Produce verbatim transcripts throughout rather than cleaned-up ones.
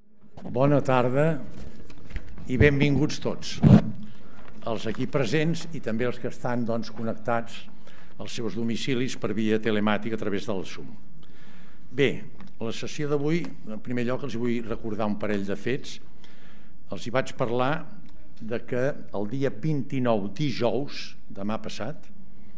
Bona tarda i benvinguts tots, els aquí presents i també els que estan doncs, connectats als seus domicilis per via telemàtica a través del Zoom. Bé, la sessió d'avui, en primer lloc, els vull recordar un parell de fets. Els hi vaig parlar de que el dia vint-i-nou, dijous, demà passat,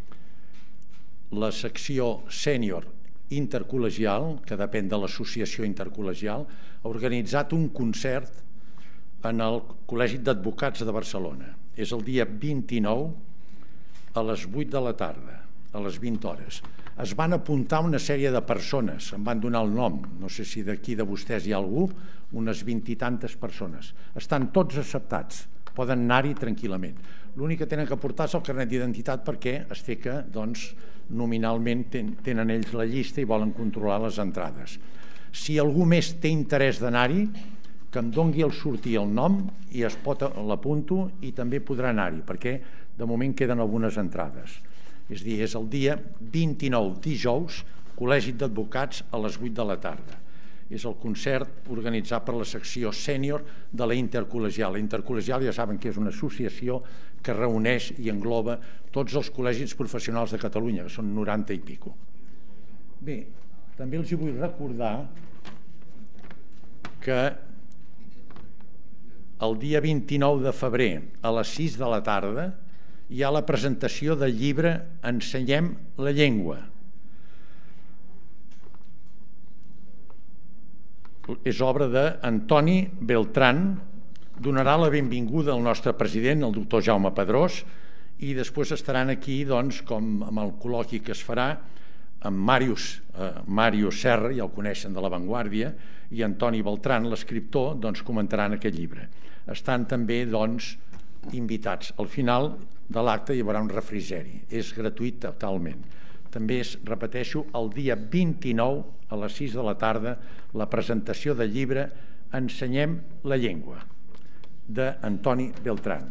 la secció sènior intercol·legial, que depèn de l'associació intercol·legial, ha organitzat un concert en el Col·legi d'Advocats de Barcelona. És el dia vint-i-nou a les vuit de la tarda, a les vint hores. Es van apuntar una sèrie de persones, em van donar el nom, no sé si d'aquí de vostès hi ha algú, unes vint i tantes persones. Estan tots acceptats, poden anar-hi tranquil·lament. L'únic que tenen que portar és el carnet d'identitat perquè es té que, doncs, nominalment tenen ells la llista i volen controlar les entrades. Si algú més té interès d'anar-hi, que em dongui el sortir el nom i es pot l'apunto i també podrà anar-hi, perquè de moment queden algunes entrades. És a dir, és el dia vint-i-nou, dijous, Col·legi d'Advocats a les vuit de la tarda. És el concert organitzat per la secció sènior de la intercol·legial. La intercol·legial ja saben que és una associació que reuneix i engloba tots els col·legis professionals de Catalunya, que són noranta i pico. Bé, també els vull recordar que el dia vint-i-nou de febrer a les sis de la tarda hi ha la presentació del llibre Ensenyem la llengua. És obra d'Antoni Beltrán, donarà la benvinguda al nostre president, el doctor Jaume Pedrós, i després estaran aquí, doncs, com amb el col·loqui que es farà, amb Màrius, eh, Màrius Serra, ja el coneixen de La Vanguardia, i Antoni Beltrán, l'escriptor, doncs, comentaran aquest llibre. Estan també, doncs, invitats. Al final de l'acte hi haurà un refrigeri. És gratuït totalment. També es, repeteixo, el dia vint-i-nou a les sis de la tarda la presentació del llibre Ensenyem la llengua d'Antoni Beltrán.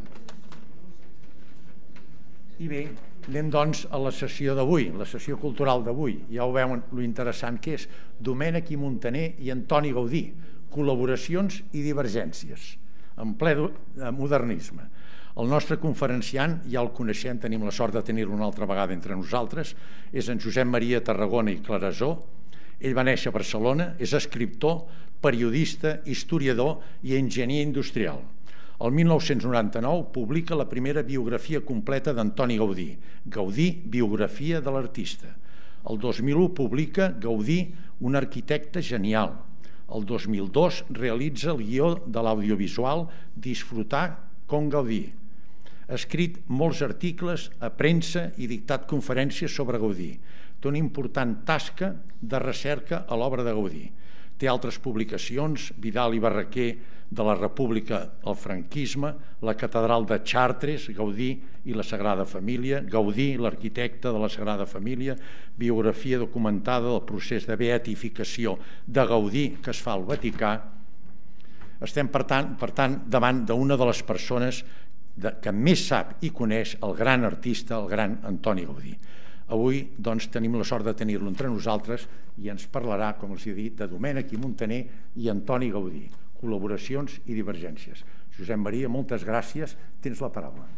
I bé, anem doncs a la sessió d'avui, la sessió cultural d'avui. Ja ho veuen lo interessant que és. Domènec i Montaner i Antoni Gaudí, col·laboracions i divergències, en ple modernisme. El nostre conferenciant, ja el coneixem, tenim la sort de tenir-lo una altra vegada entre nosaltres, és en Josep Maria Tarragona i Clarasó. Ell va néixer a Barcelona, és escriptor, periodista, historiador i enginyer industrial. El mil nou-cents noranta-nou publica la primera biografia completa d'Antoni Gaudí, Gaudí, biografia de l'artista. El dos mil u publica Gaudí, un arquitecte genial. El dos mil dos realitza el guió de l'audiovisual Disfrutar con Gaudí. Ha escrit molts articles a premsa i dictat conferències sobre Gaudí. Té una important tasca de recerca a l'obra de Gaudí. Té altres publicacions, Vidal i Barraquer de la República al franquisme, la Catedral de Chartres, Gaudí i la Sagrada Família, Gaudí, l'arquitecte de la Sagrada Família, biografia documentada del procés de beatificació de Gaudí que es fa al Vaticà. Estem, per tant, per tant davant d'una de les persones que més sap i coneix el gran artista, el gran Antoni Gaudí. Avui, doncs, tenim la sort de tenir-lo entre nosaltres i ens parlarà, com els he dit, de Domènec i Montaner i Antoni Gaudí, col·laboracions i divergències. Josep Maria, moltes gràcies. Tens la paraula.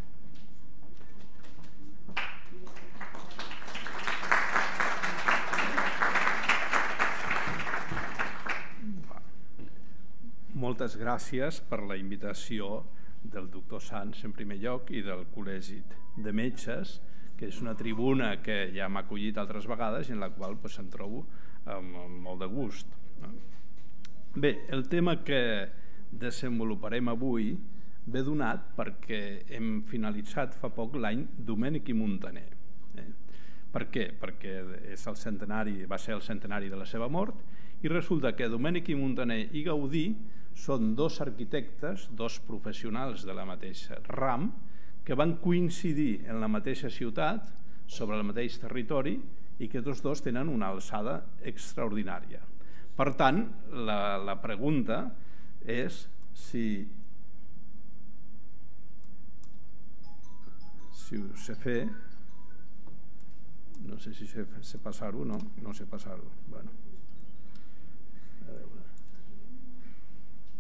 Moltes gràcies per la invitació del doctor Sans, en primer lloc, i del Col·legi de Metges, que és una tribuna que ja m'ha acollit altres vegades i en la qual doncs, em trobo amb, amb molt de gust. Bé, el tema que desenvoluparem avui ve donat perquè hem finalitzat fa poc l'any Domènec i Montaner. Eh? Per què? Perquè és el centenari, va ser el centenari de la seva mort i resulta que Domènec i Montaner i Gaudí són dos arquitectes, dos professionals de la mateixa ram, que van coincidir en la mateixa ciutat, sobre el mateix territori, i que tots dos tenen una alçada extraordinària. Per tant, la, la pregunta és si, si ho sé fer, no sé si sé, sé passar-ho, no? No sé passar-ho. Bueno. A veure.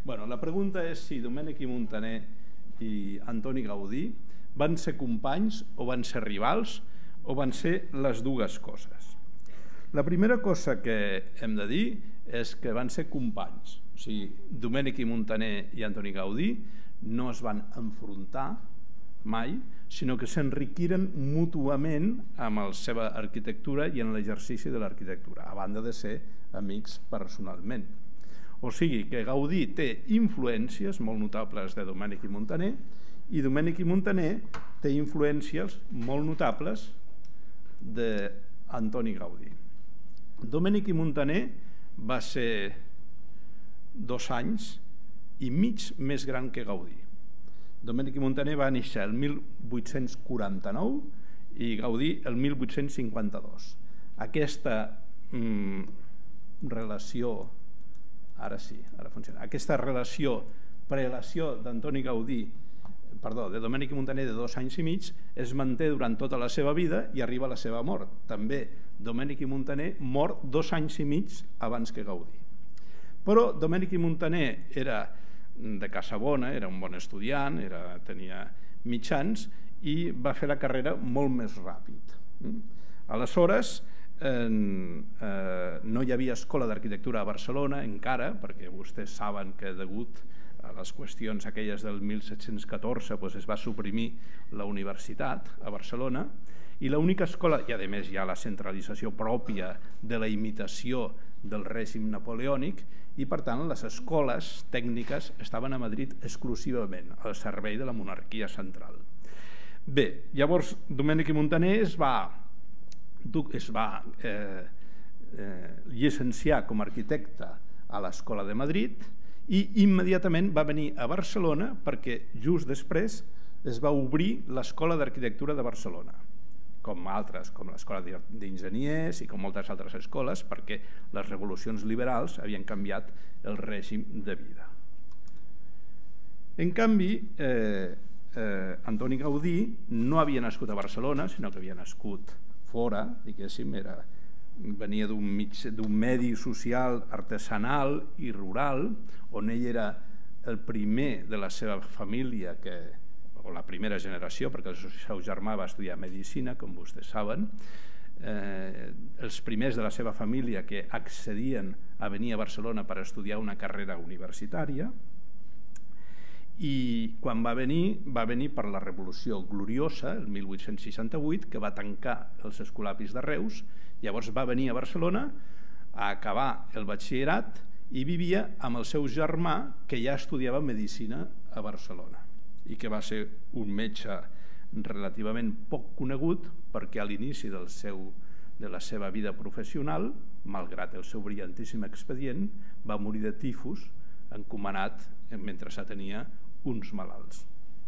Bueno, la pregunta és si Domènec i Muntaner i Antoni Gaudí van ser companys o van ser rivals o van ser les dues coses. La primera cosa que hem de dir és que van ser companys. O sigui, Domènec i Muntaner i Antoni Gaudí no es van enfrontar mai, sinó que s'enriquiren mútuament amb la seva arquitectura i en l'exercici de l'arquitectura, a banda de ser amics personalment. O sigui que Gaudí té influències molt notables de Domènec i Muntaner i Domènec i Muntaner té influències molt notables d'Antoni Gaudí. Domènec i Muntaner va ser dos anys i mig més gran que Gaudí. Domènec i Muntaner va néixer el mil vuit-cents quaranta-nou i Gaudí el mil vuit-cents cinquanta-dos. Aquesta mm, relació, ara sí, ara funciona, aquesta relació, prelació d'Antoni Gaudí, perdó, de Domènec i Muntaner de dos anys i mig, es manté durant tota la seva vida i arriba a la seva mort. També Domènec i Muntaner mor dos anys i mig abans que Gaudí. Però Domènec i Muntaner era de casa bona, era un bon estudiant, era, tenia mitjans i va fer la carrera molt més ràpid. Aleshores, eh, eh, no hi havia escola d'arquitectura a Barcelona encara, perquè vostès saben que degut a les qüestions aquelles del mil set-cents catorze doncs es va suprimir la universitat a Barcelona i l'única escola, i a més hi ha la centralització pròpia de la imitació del règim napoleònic, i per tant les escoles tècniques estaven a Madrid exclusivament al servei de la monarquia central. Bé, llavors Domènec i Muntaner es va, es va eh, eh, llicenciar com a arquitecte a l'Escola de Madrid i immediatament va venir a Barcelona perquè just després es va obrir l'Escola d'Arquitectura de Barcelona, com altres, com l'Escola d'Enginyers i com moltes altres escoles, perquè les revolucions liberals havien canviat el règim de vida. En canvi, eh, eh, Antoni Gaudí no havia nascut a Barcelona, sinó que havia nascut fora, diguéssim, era, venia d'un medi social artesanal i rural, on ell era el primer de la seva família que o la primera generació, perquè el seu germà va estudiar medicina, com vostès saben, eh, els primers de la seva família que accedien a venir a Barcelona per estudiar una carrera universitària, i quan va venir, va venir per la Revolució Gloriosa, el mil vuit-cents seixanta-vuit, que va tancar els escolapis de Reus, llavors va venir a Barcelona a acabar el batxillerat i vivia amb el seu germà, que ja estudiava medicina a Barcelona i que va ser un metge relativament poc conegut perquè a l'inici del seu, de la seva vida professional, malgrat el seu brillantíssim expedient, va morir de tifus encomanat mentre s'atenia uns malalts.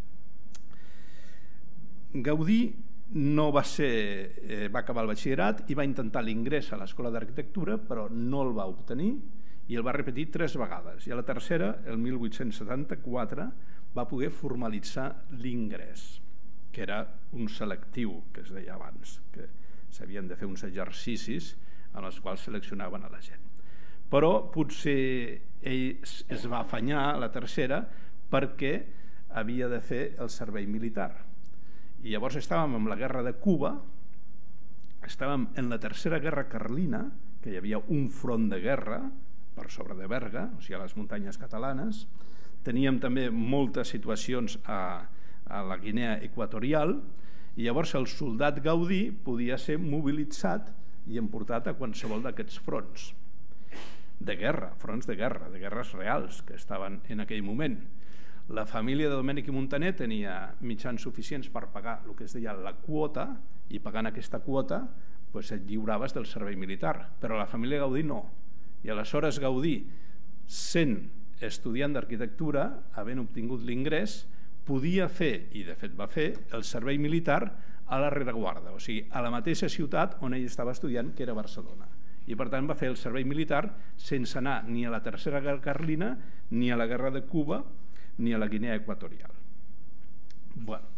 Gaudí no va ser, eh, va acabar el batxillerat i va intentar l'ingrés a l'Escola d'Arquitectura, però no el va obtenir i el va repetir tres vegades. I a la tercera, el mil vuit-cents setanta-quatre, va poder formalitzar l'ingrés, que era un selectiu, que es deia abans, que s'havien de fer uns exercicis en els quals seleccionaven a la gent. Però potser ell es va afanyar a la tercera perquè havia de fer el servei militar. I llavors estàvem amb la guerra de Cuba, estàvem en la tercera guerra carlina, que hi havia un front de guerra per sobre de Berga, o sigui a les muntanyes catalanes. Teníem també moltes situacions a, a la Guinea Equatorial i llavors el soldat Gaudí podia ser mobilitzat i emportat a qualsevol d'aquests fronts de guerra, fronts de guerra, de guerres reals que estaven en aquell moment. La família de Domènec i Muntaner tenia mitjans suficients per pagar el que es deia la quota i pagant aquesta quota doncs et lliuraves del servei militar, però la família Gaudí no. I aleshores Gaudí, sent estudiant d'arquitectura, havent obtingut l'ingrés, podia fer, i de fet va fer, el servei militar a la rereguarda, o sigui, a la mateixa ciutat on ell estava estudiant, que era Barcelona. I per tant va fer el servei militar sense anar ni a la tercera guerra carlina, ni a la guerra de Cuba, ni a la Guinea Equatorial. Bueno.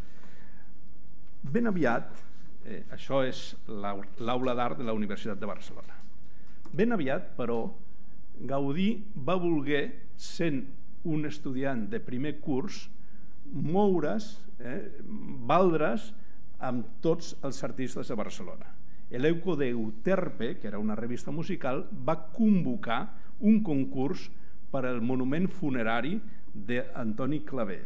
Ben aviat, eh, això és l'aula d'art de la Universitat de Barcelona. Ben aviat, però, Gaudí va voler, sent un estudiant de primer curs, moure's, eh, valdre's amb tots els artistes de Barcelona. Eleuco de Euterpe, que era una revista musical, va convocar un concurs per al monument funerari d'Antoni Clavé.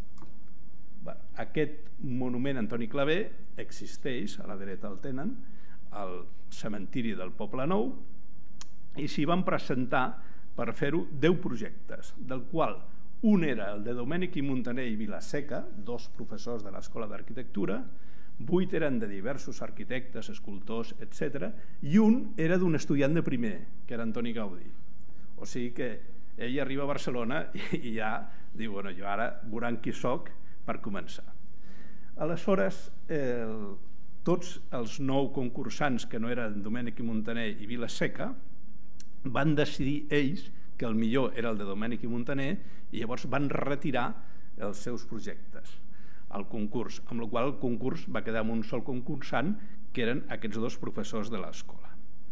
Aquest monument Antoni Clavé existeix, a la dreta el tenen, al cementiri del Poble Nou, i s'hi van presentar per fer-ho deu projectes, del qual un era el de Domènech i Muntaner i Vilaseca, dos professors de l'Escola d'Arquitectura, vuit eren de diversos arquitectes, escultors, etcètera, i un era d'un estudiant de primer, que era Antoni Gaudí. O sigui que ell arriba a Barcelona i ja diu, bueno, jo ara veuran qui soc per començar. Aleshores, el, tots els nou concursants, que no eren Domènech i Muntaner i Vilaseca, van decidir ells que el millor era el de Domènech i Muntaner i llavors van retirar els seus projectes al concurs, amb la qual cosa el concurs va quedar amb un sol concursant, que eren aquests dos professors de l'escola.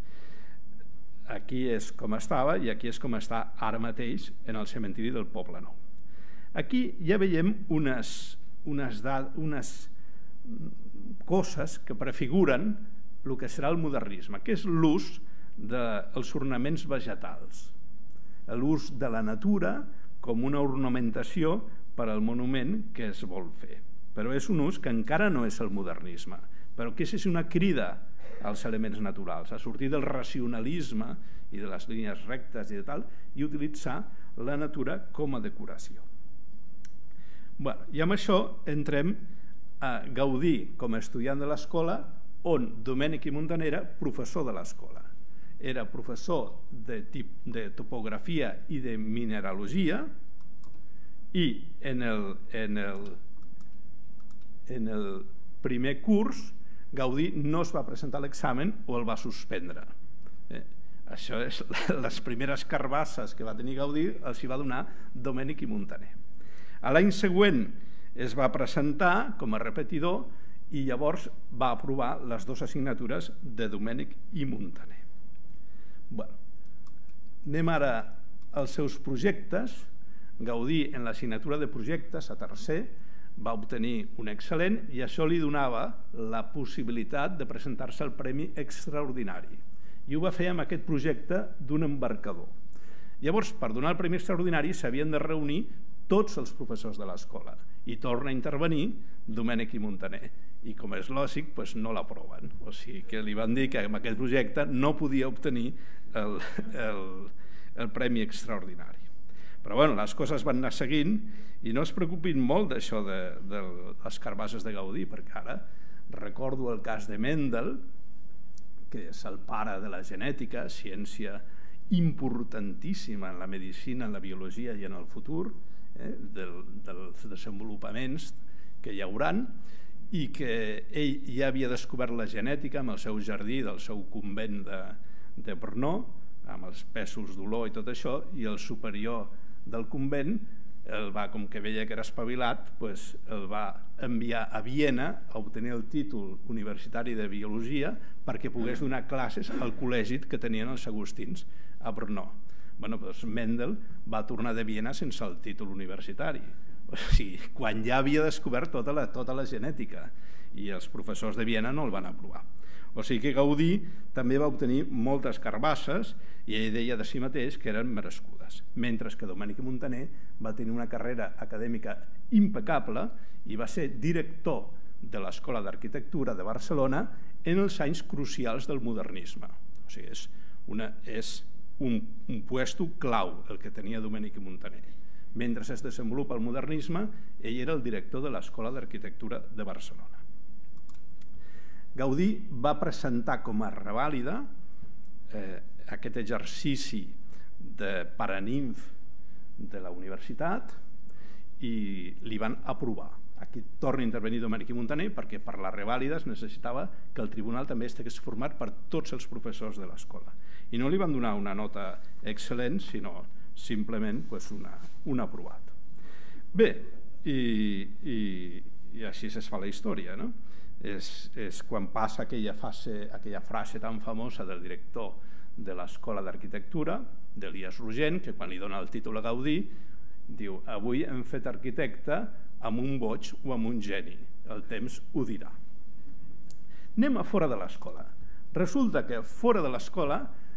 Aquí és com estava i aquí és com està ara mateix en el cementiri del Poble Nou. Aquí ja veiem unes, unes, unes coses que prefiguren el que serà el modernisme, que és l'ús dels ornaments vegetals, l'ús de la natura com una ornamentació per al monument que es vol fer. Però és un ús que encara no és el modernisme, però que és una crida als elements naturals, a sortir del racionalisme i de les línies rectes i de tal, i utilitzar la natura com a decoració. Bueno, i amb això entrem a Gaudí com a estudiant de l'escola, on Domènech i Muntaner era professor de l'escola. Era professor de, tip, de topografia i de mineralogia, i en el, en el, en el primer curs Gaudí no es va presentar a l'examen o el va suspendre. Eh, això és les primeres carbasses que va tenir Gaudí, els hi va donar Domènech i Muntaner. A l'any següent es va presentar com a repetidor i llavors va aprovar les dues assignatures de Domènech i Muntaner. Bueno, anem ara als seus projectes. Gaudí, en l'assignatura de projectes, a tercer, va obtenir un excel·lent i això li donava la possibilitat de presentar-se al Premi Extraordinari. I ho va fer amb aquest projecte d'un embarcador. Llavors, per donar el Premi Extraordinari s'havien de reunir tots els professors de l'escola i torna a intervenir Domènech i Muntaner. I com és lògic, doncs no l'aproven. O sigui que li van dir que amb aquest projecte no podia obtenir el, el, el Premi Extraordinari. Però bueno, les coses van anar seguint i no es preocupin molt d'això de, de les carbasses de Gaudí, perquè ara recordo el cas de Mendel, que és el pare de la genètica, ciència importantíssima en la medicina, en la biologia i en el futur, eh, del, dels desenvolupaments que hi hauran, i que ell ja havia descobert la genètica amb el seu jardí del seu convent de, de Brno, amb els pèsols d'olor i tot això, i el superior del convent el va, com que veia que era espavilat, pues, el va enviar a Viena a obtenir el títol universitari de biologia perquè pogués donar classes al col·legi que tenien els agustins a Brno. Bueno, doncs Mendel va tornar de Viena sense el títol universitari, o sigui, quan ja havia descobert tota la, tota la genètica, i els professors de Viena no el van aprovar. O sigui que Gaudí també va obtenir moltes carbasses i ell deia de si mateix que eren merescudes, mentre que Domènech i Muntaner va tenir una carrera acadèmica impecable i va ser director de l'Escola d'Arquitectura de Barcelona en els anys crucials del modernisme. O sigui, és, una, és un, un puesto clau el que tenia Domènech i Muntaner. Mentre es desenvolupa el modernisme, ell era el director de l'Escola d'Arquitectura de Barcelona. Gaudí va presentar com a revàlida eh, aquest exercici de paraninf de la universitat i li van aprovar. Aquí torna a intervenir Domènech i Muntaner perquè per la revàlida es necessitava que el tribunal també estigués format per tots els professors de l'escola. I no li van donar una nota excel·lent, sinó simplement pues, una, un aprovat. Bé, i, i, i així es fa la història, no? És, és quan passa aquella, fase, aquella frase tan famosa del director de l'Escola d'Arquitectura, d'Elias Rogent, que quan li dona el títol a Gaudí, diu: avui hem fet arquitecte amb un boig o amb un geni, el temps ho dirà. Anem a fora de l'escola. Resulta que fora de l'escola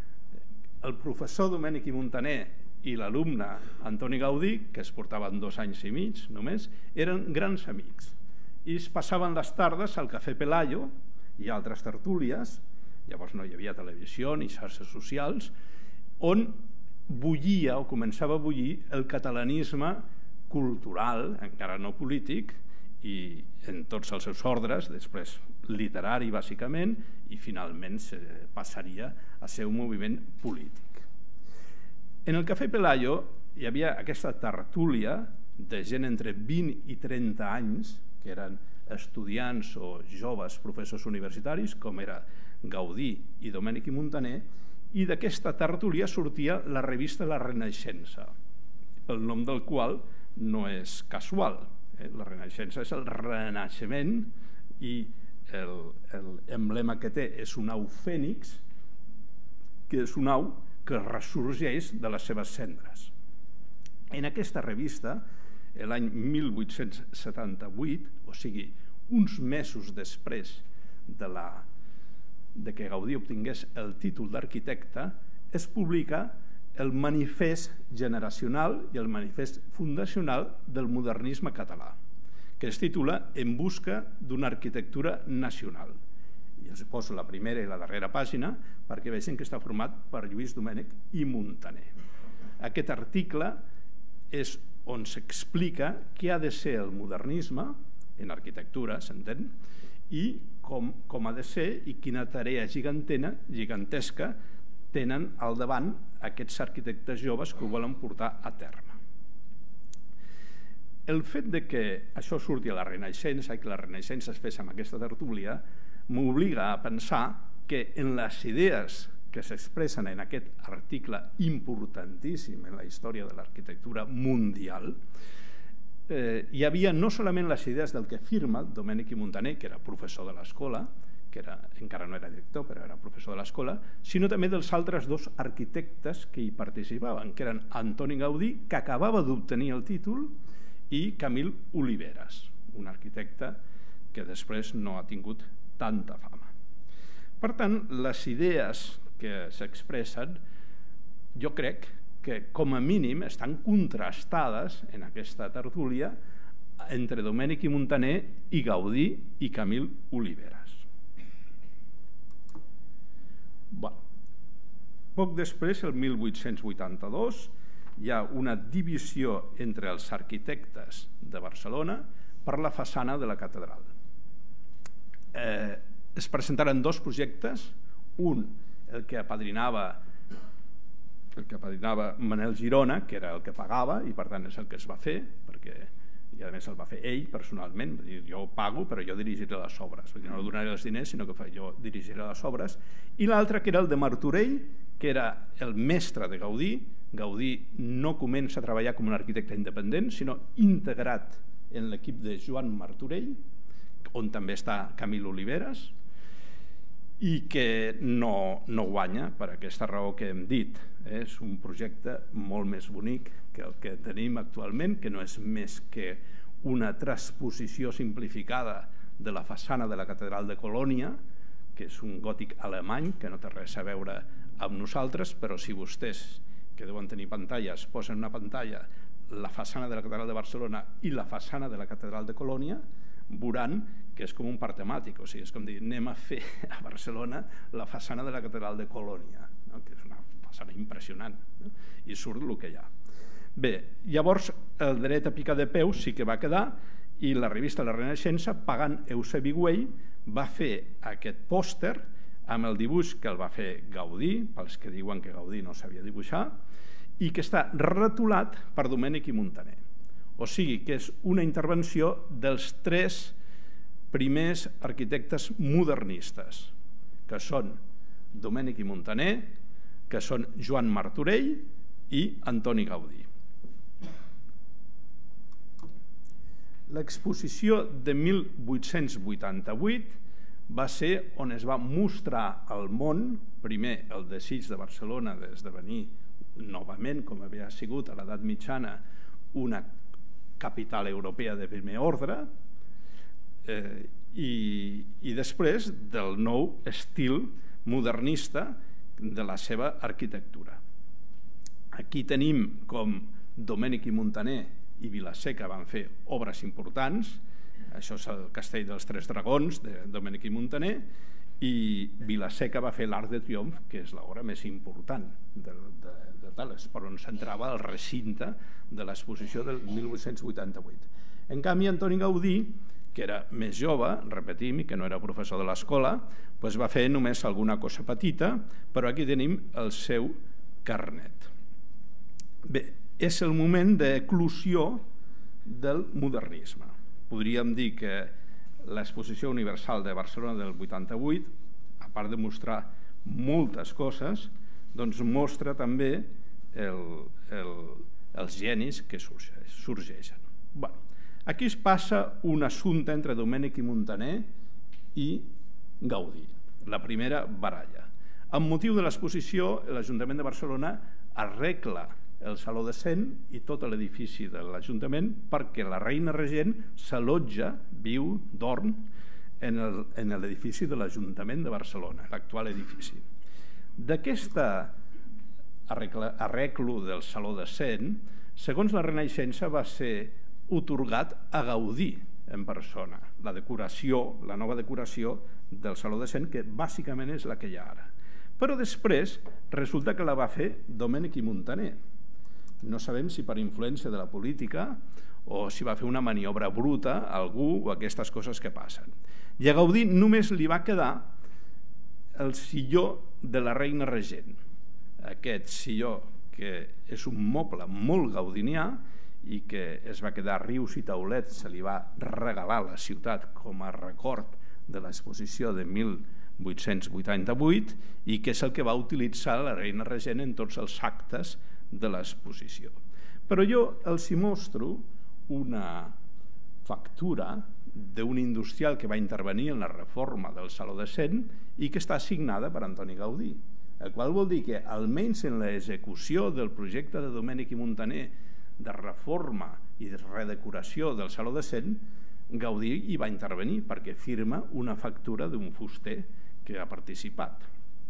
el professor Domènec i Montaner i l'alumne Antoni Gaudí, que es portaven dos anys i mig només, eren grans amics i es passaven les tardes al Cafè Pelayo i altres tertúlies, llavors no hi havia televisió ni xarxes socials, on bullia o començava a bullir el catalanisme cultural, encara no polític, i en tots els seus ordres, després literari bàsicament, i finalment passaria a ser un moviment polític. En el Cafè Pelayo hi havia aquesta tertúlia de gent entre vint i trenta anys, que eren estudiants o joves professors universitaris, com era Gaudí i Domènec i Montaner, i d'aquesta tertúlia sortia la revista La Renaixença, el nom del qual no és casual. La Renaixença és el renaixement i l'emblema que té és un au fènix, que és un au que ressorgeix de les seves cendres. En aquesta revista, l'any mil vuit-cents setanta-vuit, o sigui, uns mesos després de, la, de que Gaudí obtingués el títol d'arquitecte, es publica el manifest generacional i el manifest fundacional del modernisme català, que es titula En busca d'una arquitectura nacional. I els poso la primera i la darrera pàgina perquè vegin que està format per Lluís Domènec i Montaner. Aquest article és on s'explica què ha de ser el modernisme, en arquitectura, s'entén, i com, com ha de ser i quina tarea gigantena, gigantesca tenen al davant aquests arquitectes joves que ho volen portar a terme. El fet de que això surti a la Renaixença i que la Renaixença es fes amb aquesta tertúlia m'obliga a pensar que en les idees que s'expressen en aquest article importantíssim en la història de l'arquitectura mundial, eh, hi havia no solament les idees del que firma Domènec i Montaner, que era professor de l'escola, que era, encara no era director, però era professor de l'escola, sinó també dels altres dos arquitectes que hi participaven, que eren Antoni Gaudí, que acabava d'obtenir el títol, i Camil Oliveres, un arquitecte que després no ha tingut tanta fama. Per tant, les idees que s'expressen, jo crec que com a mínim estan contrastades en aquesta tertúlia entre Domènec i Montaner i Gaudí i Camil Oliveres. Bueno, poc després, el mil vuit-cents vuitanta-dos, hi ha una divisió entre els arquitectes de Barcelona per la façana de la catedral. Eh, es presentaren dos projectes, un el que apadrinava el que apadrinava Manel Girona, que era el que pagava i per tant és el que es va fer, perquè i a més el va fer ell personalment, dir, jo pago però jo dirigiré les obres, perquè no donaré els diners sinó que jo dirigiré les obres, i l'altre que era el de Martorell, que era el mestre de Gaudí. Gaudí no comença a treballar com un arquitecte independent sinó integrat en l'equip de Joan Martorell, on també està Camil Oliveres, i que no, no guanya per aquesta raó que hem dit. És un projecte molt més bonic que el que tenim actualment, que no és més que una transposició simplificada de la façana de la catedral de Colònia, que és un gòtic alemany que no té res a veure amb nosaltres, però si vostès, que deuen tenir pantalles, posen una pantalla la façana de la catedral de Barcelona i la façana de la catedral de Colònia, veuran que és com un parc temàtic, o sigui, és com dir, anem a fer a Barcelona la façana de la catedral de Colònia, no? Que és una façana impressionant, no? I surt el que hi ha. Bé, llavors el dret a picar de peu sí que va quedar i la revista La Renaixença, pagant Eusebi Güell, va fer aquest pòster amb el dibuix que el va fer Gaudí, pels que diuen que Gaudí no sabia dibuixar, i que està retolat per Domènec i Montaner. O sigui que és una intervenció dels tres primers arquitectes modernistes, que són Domènec i Montaner, que són Joan Martorell i Antoni Gaudí. L'exposició de mil vuit-cents vuitanta-vuit va ser on es va mostrar al món, primer, el desig de Barcelona d'esdevenir novament, com havia sigut a l'edat mitjana, una capital europea de primer ordre, eh, i, i després del nou estil modernista de la seva arquitectura. Aquí tenim com Domènech i Muntaner i Vila-seca van fer obres importants. Això és el Castell dels Tres Dragons de Domènech i Muntaner, i Vila-seca va fer l'Arc de Triomf, que és l'obra més important de, de, de tales, per on s'entrava el recinte de l'exposició del mil vuit-cents vuitanta-vuit. En canvi, Antoni Gaudí, que era més jove, repetim, i que no era professor de l'escola, doncs va fer només alguna cosa petita, però aquí tenim el seu carnet. Bé, és el moment d'eclusió del modernisme. Podríem dir que l'exposició universal de Barcelona del vuitanta-vuit, a part de mostrar moltes coses, doncs mostra també el, el, els genis que sorgeixen. Bueno, aquí es passa un assumpte entre Domènech i Muntaner i Gaudí, la primera baralla. Amb motiu de l'exposició, l'Ajuntament de Barcelona arregla el Saló de Cent i tot l'edifici de l'Ajuntament perquè la reina regent s'allotja, viu, dorm, en l'edifici de l'Ajuntament de Barcelona, l'actual edifici. D'aquest arreglo del Saló de Cent, segons la Renaixença, va ser otorgat a Gaudí en persona, la decoració, la nova decoració del Saló de Cent, que bàsicament és la que hi ha ara. Però després resulta que la va fer Domènech i Muntaner. No sabem si per influència de la política o si va fer una maniobra bruta a algú o aquestes coses que passen. I a Gaudí només li va quedar el silló de la reina regent. Aquest silló, que és un moble molt gaudinià i que es va quedar a rius i taulets, se li va regalar a la ciutat com a record de l'exposició de mil vuit-cents vuitanta-vuit i que és el que va utilitzar la reina regent en tots els actes de l'exposició. Però jo els hi mostro una factura d'un industrial que va intervenir en la reforma del Saló de Cent i que està signada per Antoni Gaudí, el qual vol dir que almenys en l'execució del projecte de Domènech i Muntaner de reforma i de redecoració del Saló de Cent, Gaudí hi va intervenir perquè firma una factura d'un fuster que ha participat.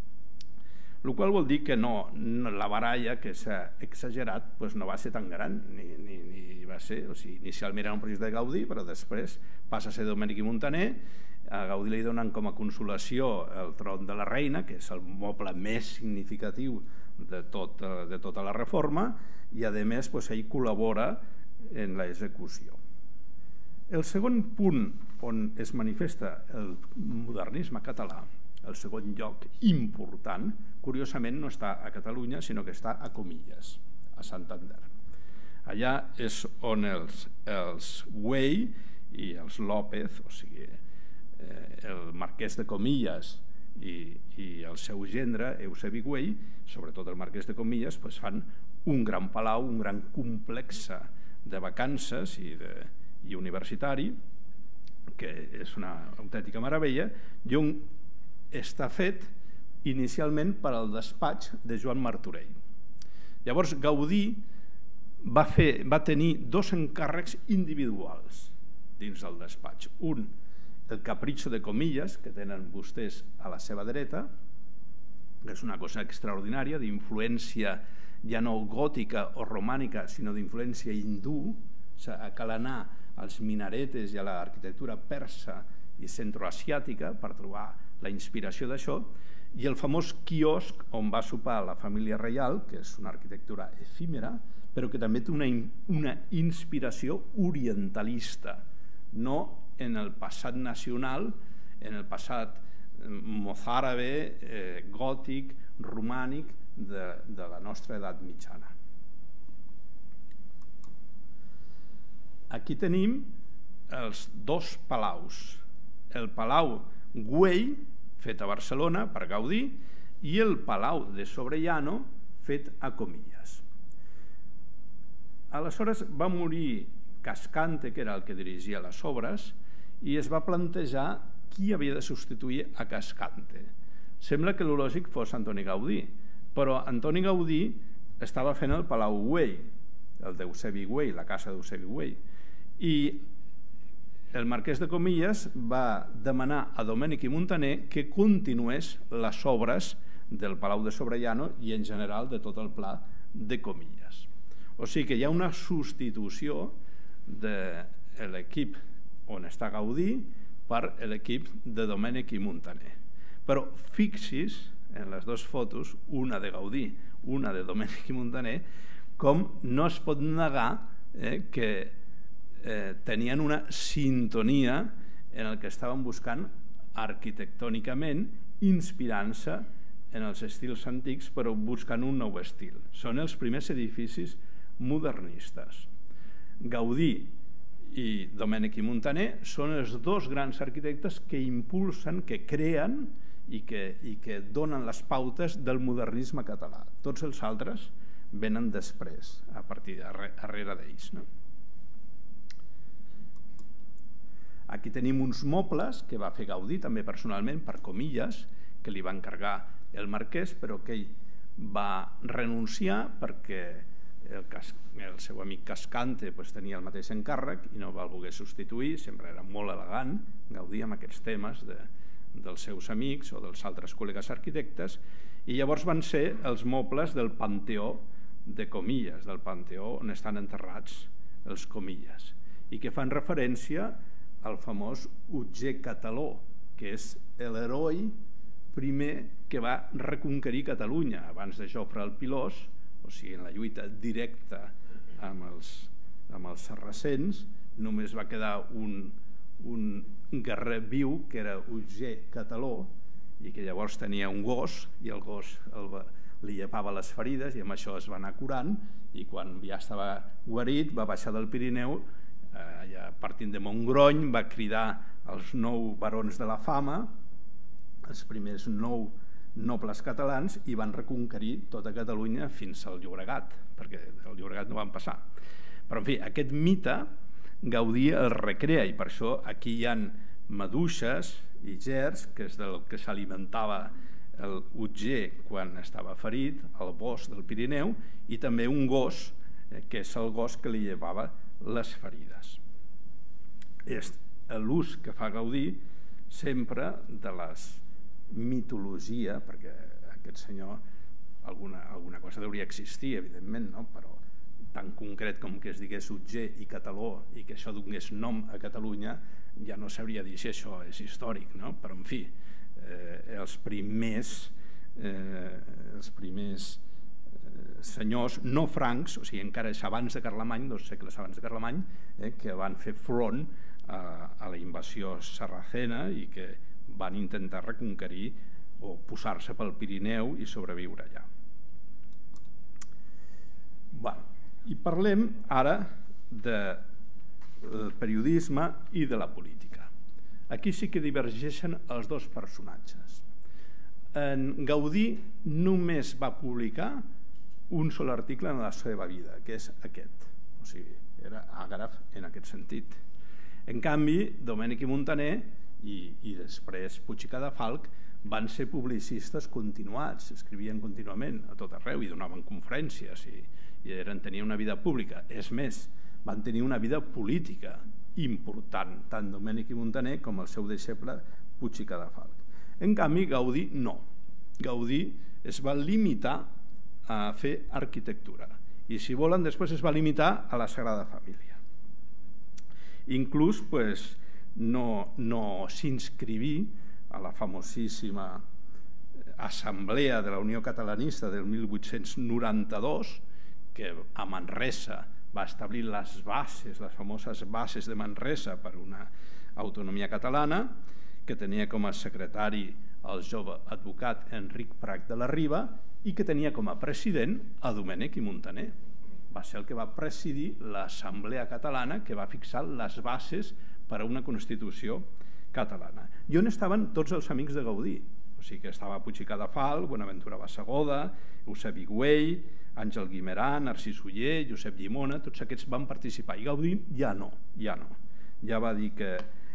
El qual vol dir que no, la baralla que s'ha exagerat doncs no va ser tan gran, ni, ni, ni va ser, o sigui, inicialment era un projecte de Gaudí, però després passa a ser Domènech i Muntaner. A Gaudí li donen com a consolació el tron de la reina, que és el moble més significatiu de, tot, de tota la reforma, i a més doncs, ell col·labora en l'execució. El segon punt on es manifesta el modernisme català, el segon lloc important, curiosament no està a Catalunya, sinó que està a Comillas, a Santander. Allà és on els, els Güell i els López, o sigui, eh, el marquès de Comillas i, i el seu gendre, Eusebi Güell, sobretot el marquès de Comillas, doncs fan un gran palau, un gran complex de vacances i, de, i universitari, que és una autèntica meravella, i on està fet inicialment per al despatx de Joan Martorell. Llavors Gaudí va, fer, va tenir dos encàrrecs individuals dins del despatx. Un, el Capricho de Comillas, que tenen vostès a la seva dreta, que és una cosa extraordinària, d'influència ja no gòtica o romànica, sinó d'influència hindú. O sigui, cal anar als minaretes i a l'arquitectura persa i centroasiàtica per trobar la inspiració d'això, i el famós quiosc on va sopar la família reial, que és una arquitectura efímera, però que també té una, una inspiració orientalista, no en el passat nacional, en el passat mozàrabe, eh, gòtic, romànic de, de la nostra edat mitjana. Aquí tenim els dos palaus, el Palau Güell, fet a Barcelona per Gaudí, i el Palau de Sobrellano, fet a Comillas. Aleshores va morir Cascante, que era el que dirigia les obres, i es va plantejar qui havia de substituir a Cascante. Sembla que el lògic fos Antoni Gaudí, però Antoni Gaudí estava fent el Palau Güell, el d'Eusebi Güell, la casa d'Eusebi Güell, i el marquès de Comillas va demanar a Domènech i Muntaner que continués les obres del Palau de Sobrellano i en general de tot el pla de Comillas. O sigui que hi ha una substitució de l'equip on està Gaudí per l'equip de Domènech i Muntaner. Però fixis en les dues fotos, una de Gaudí, una de Domènech i Muntaner, com no es pot negar eh, que eh, tenien una sintonia en el que estaven buscant arquitectònicament, inspirant-se en els estils antics, però buscant un nou estil. Són els primers edificis modernistes. Gaudí i Domènech i Muntaner són els dos grans arquitectes que impulsen, que creen i que, i que donen les pautes del modernisme català. Tots els altres venen després, a partir de darrere d'ells. No? Aquí tenim uns mobles que va fer Gaudí també personalment per Comillas, que li va encarregar el marquès, però que ell va renunciar perquè el, el seu amic Cascante pues, tenia el mateix encàrrec i no va voler substituir. Sempre era molt elegant Gaudí amb aquests temes de, dels seus amics o dels altres col·legues arquitectes, i llavors van ser els mobles del Panteó de Comillas, del Panteó on estan enterrats els Comillas, i que fan referència al famós Otger Cataló, que és l'heroi primer que va reconquerir Catalunya abans de Jofre el Pilós, o sigui, en la lluita directa amb els, amb els sarracens. Només va quedar un, un guerrer viu, que era Otger Cataló, i que llavors tenia un gos, i el gos el va, li llepava les ferides, i amb això es va anar curant, i quan ja estava guarit va baixar del Pirineu, eh, allà partint de Montgrony, va cridar els nou barons de la fama, els primers nou nobles catalans, i van reconquerir tota Catalunya fins al Llobregat, perquè el Llobregat no van passar. Però, en fi, aquest mite Gaudí el recrea, i per això aquí hi ha maduixes i gerds, que és del que s'alimentava el Otger quan estava ferit, al bosc del Pirineu, i també un gos, que és el gos que li llevava les ferides. És l'ús que fa Gaudí sempre de les mitologia, perquè aquest senyor alguna, alguna cosa hauria existir, evidentment, no? Però tan concret com que es digués Otger i Cataló i que això donés nom a Catalunya, ja no sabria dir si això és històric, no? Però en fi, eh, els primers eh, els primers eh, senyors no francs, o sigui, encara és abans de Carlemany, dos segles abans de Carlemany, eh, que van fer front a, a la invasió sarracena i que van intentar reconquerir o posar-se pel Pirineu i sobreviure allà. Bueno, i parlem ara del periodisme i de la política. Aquí sí que divergeixen els dos personatges. En Gaudí només va publicar un sol article en la seva vida, que és aquest. O sigui, era àgraf en aquest sentit. En canvi, Domènech i Muntaner i, i després Puig i Cadafalch van ser publicistes continuats, escrivien contínuament a tot arreu i donaven conferències i, i eren, tenien una vida pública. És més, van tenir una vida política important, tant Domènech i Muntaner com el seu deixeble Puig i Cadafalch. En canvi, Gaudí no. Gaudí es va limitar a fer arquitectura i, si volen, després es va limitar a la Sagrada Família. Inclús, pues, no, no s'inscriví a la famosíssima assemblea de la Unió Catalanista del mil vuit-cents noranta-dos, que a Manresa va establir les bases, les famoses bases de Manresa per una autonomia catalana, que tenia com a secretari el jove advocat Enric Prat de la Riba i que tenia com a president a Domènech i Muntaner. Va ser el que va presidir l'Assemblea Catalana, que va fixar les bases per a una Constitució catalana. I on estaven tots els amics de Gaudí? O sigui que estava Puig i Cadafalch, Bonaventura Bassegoda, Eusebi Güell, Àngel Guimerà, Narcís Oller, Josep Llimona, tots aquests van participar, i Gaudí ja no, ja no. Ja va dir que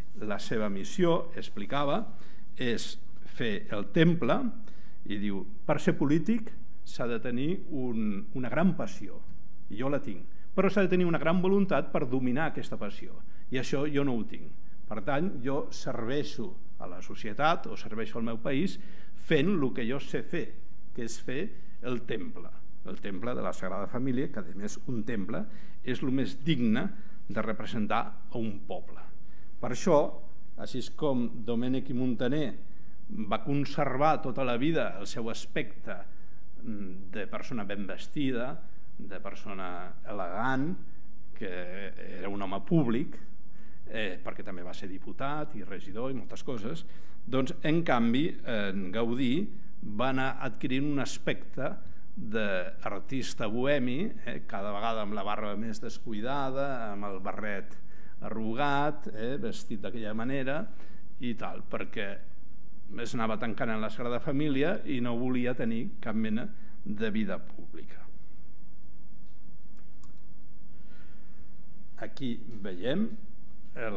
la seva missió, explicava, és fer el temple, i diu, per ser polític s'ha de tenir un, una gran passió, i jo la tinc, però s'ha de tenir una gran voluntat per dominar aquesta passió, i això jo no ho tinc. Per tant, jo serveixo a la societat o serveixo al meu país fent el que jo sé fer, que és fer el temple, el temple de la Sagrada Família, que a més un temple és el més digne de representar a un poble. Per això, així com Domènech i Muntaner va conservar tota la vida el seu aspecte de persona ben vestida, de persona elegant, que era un home públic, eh, perquè també va ser diputat i regidor i moltes coses, doncs en canvi en Gaudí va anar adquirint un aspecte d'artista bohemi, eh, cada vegada amb la barba més descuidada, amb el barret arrugat, eh, vestit d'aquella manera i tal, perquè es anava tancant en la Sagrada Família i no volia tenir cap mena de vida pública. Aquí veiem el,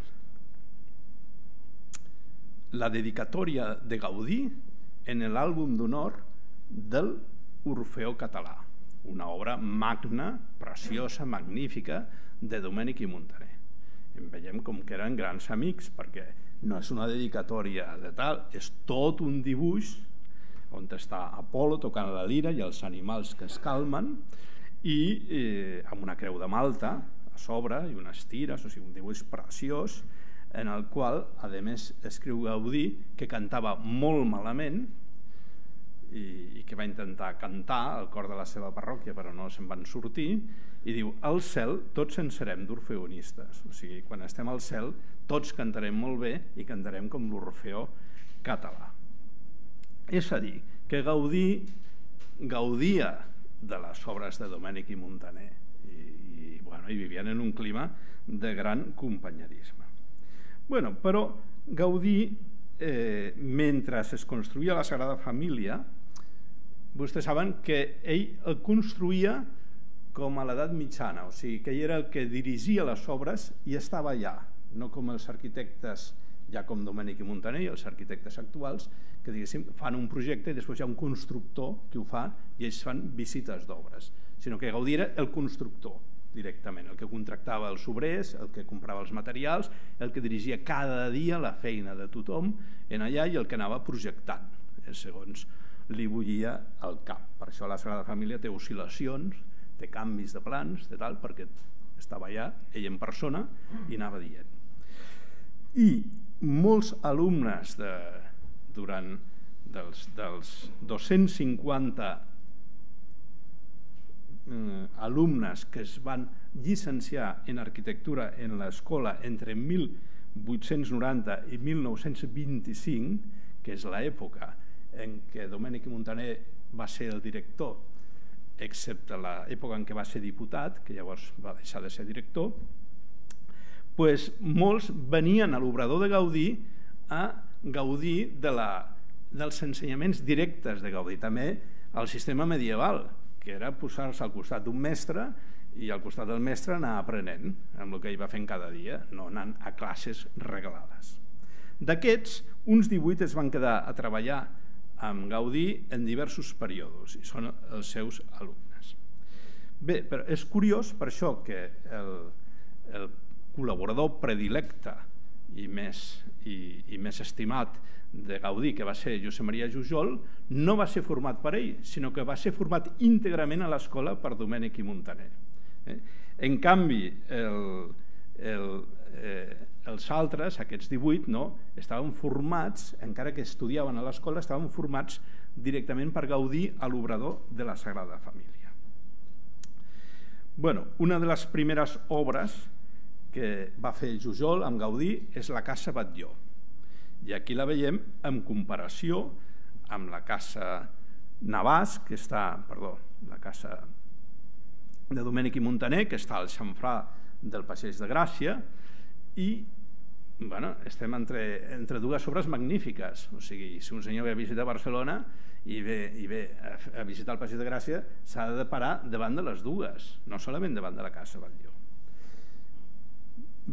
la dedicatòria de Gaudí en l'àlbum d'honor del Orfeó Català, una obra magna, preciosa, magnífica de Domènech i Muntaner. En veiem com que eren grans amics, perquè no és una dedicatòria de tal, és tot un dibuix on està Apol·lo tocant la lira i els animals que es calmen, i eh, amb una creu de Malta a sobre i unes tires, o sigui, un dibuix preciós, en el qual, a més, escriu Gaudí que cantava molt malament i, i que va intentar cantar al cor de la seva parròquia, però no se'n van sortir, i diu, al cel tots en serem d'orfeonistes, o sigui, quan estem al cel tots cantarem molt bé i cantarem com l'Orfeó Català. És a dir, que Gaudí gaudia de les obres de Domènech i Muntaner i, i, bueno, i vivien en un clima de gran companyerisme. Bueno, però Gaudí, eh, mentre es construïa la Sagrada Família, vostès saben que ell el construïa com a l'edat mitjana, o sigui, que ell era el que dirigia les obres i estava allà, no com els arquitectes, ja com Domènech i Muntaner i els arquitectes actuals, que diguéssim fan un projecte i després hi ha un constructor que ho fa i ells fan visites d'obres, sinó que Gaudí era el constructor directament, el que contractava els obrers, el que comprava els materials, el que dirigia cada dia la feina de tothom en allà i el que anava projectant, segons li bullia al cap. Per això la Sagrada Família té oscil·lacions, té canvis de plans, de tal, perquè estava allà, ell en persona, i anava dient. I molts alumnes de, durant dels, dels dos-cents cinquanta eh, alumnes que es van llicenciar en arquitectura en l'escola entre mil vuit-cents noranta i mil nou-cents vint-i-cinc, que és l'època en què Domènech i Muntaner va ser el director, excepte l'època en què va ser diputat, que llavors va deixar de ser director, pues molts venien a l'obrador de Gaudí a gaudir de la, dels ensenyaments directes de Gaudí, també al sistema medieval, que era posar-se al costat d'un mestre i al costat del mestre anar aprenent amb el que ell va fent cada dia, no anant a classes reglades. D'aquests, uns divuit es van quedar a treballar amb Gaudí en diversos períodes i són els seus alumnes. Bé, però és curiós per això que el, el col·laborador predilecte i més, i, i més estimat de Gaudí, que va ser Josep Maria Jujol, no va ser format per ell, sinó que va ser format íntegrament a l'escola per Domènech i Muntaner. Eh? En canvi, el, el, eh, els altres, aquests divuit, no, estaven formats, encara que estudiaven a l'escola, estaven formats directament per Gaudí a l'obrador de la Sagrada Família. Bueno, una de les primeres obres que va fer Jujol amb Gaudí és la Casa Batlló. I aquí la veiem en comparació amb la Casa Navàs, que està, perdó, la casa de Domènech i Muntaner, que està al xamfrà del Passeig de Gràcia, i bueno, estem entre, entre dues obres magnífiques. O sigui, si un senyor ve a visitar Barcelona i ve, i ve a visitar el Passeig de Gràcia, s'ha de parar davant de les dues, no solament davant de la Casa Batlló.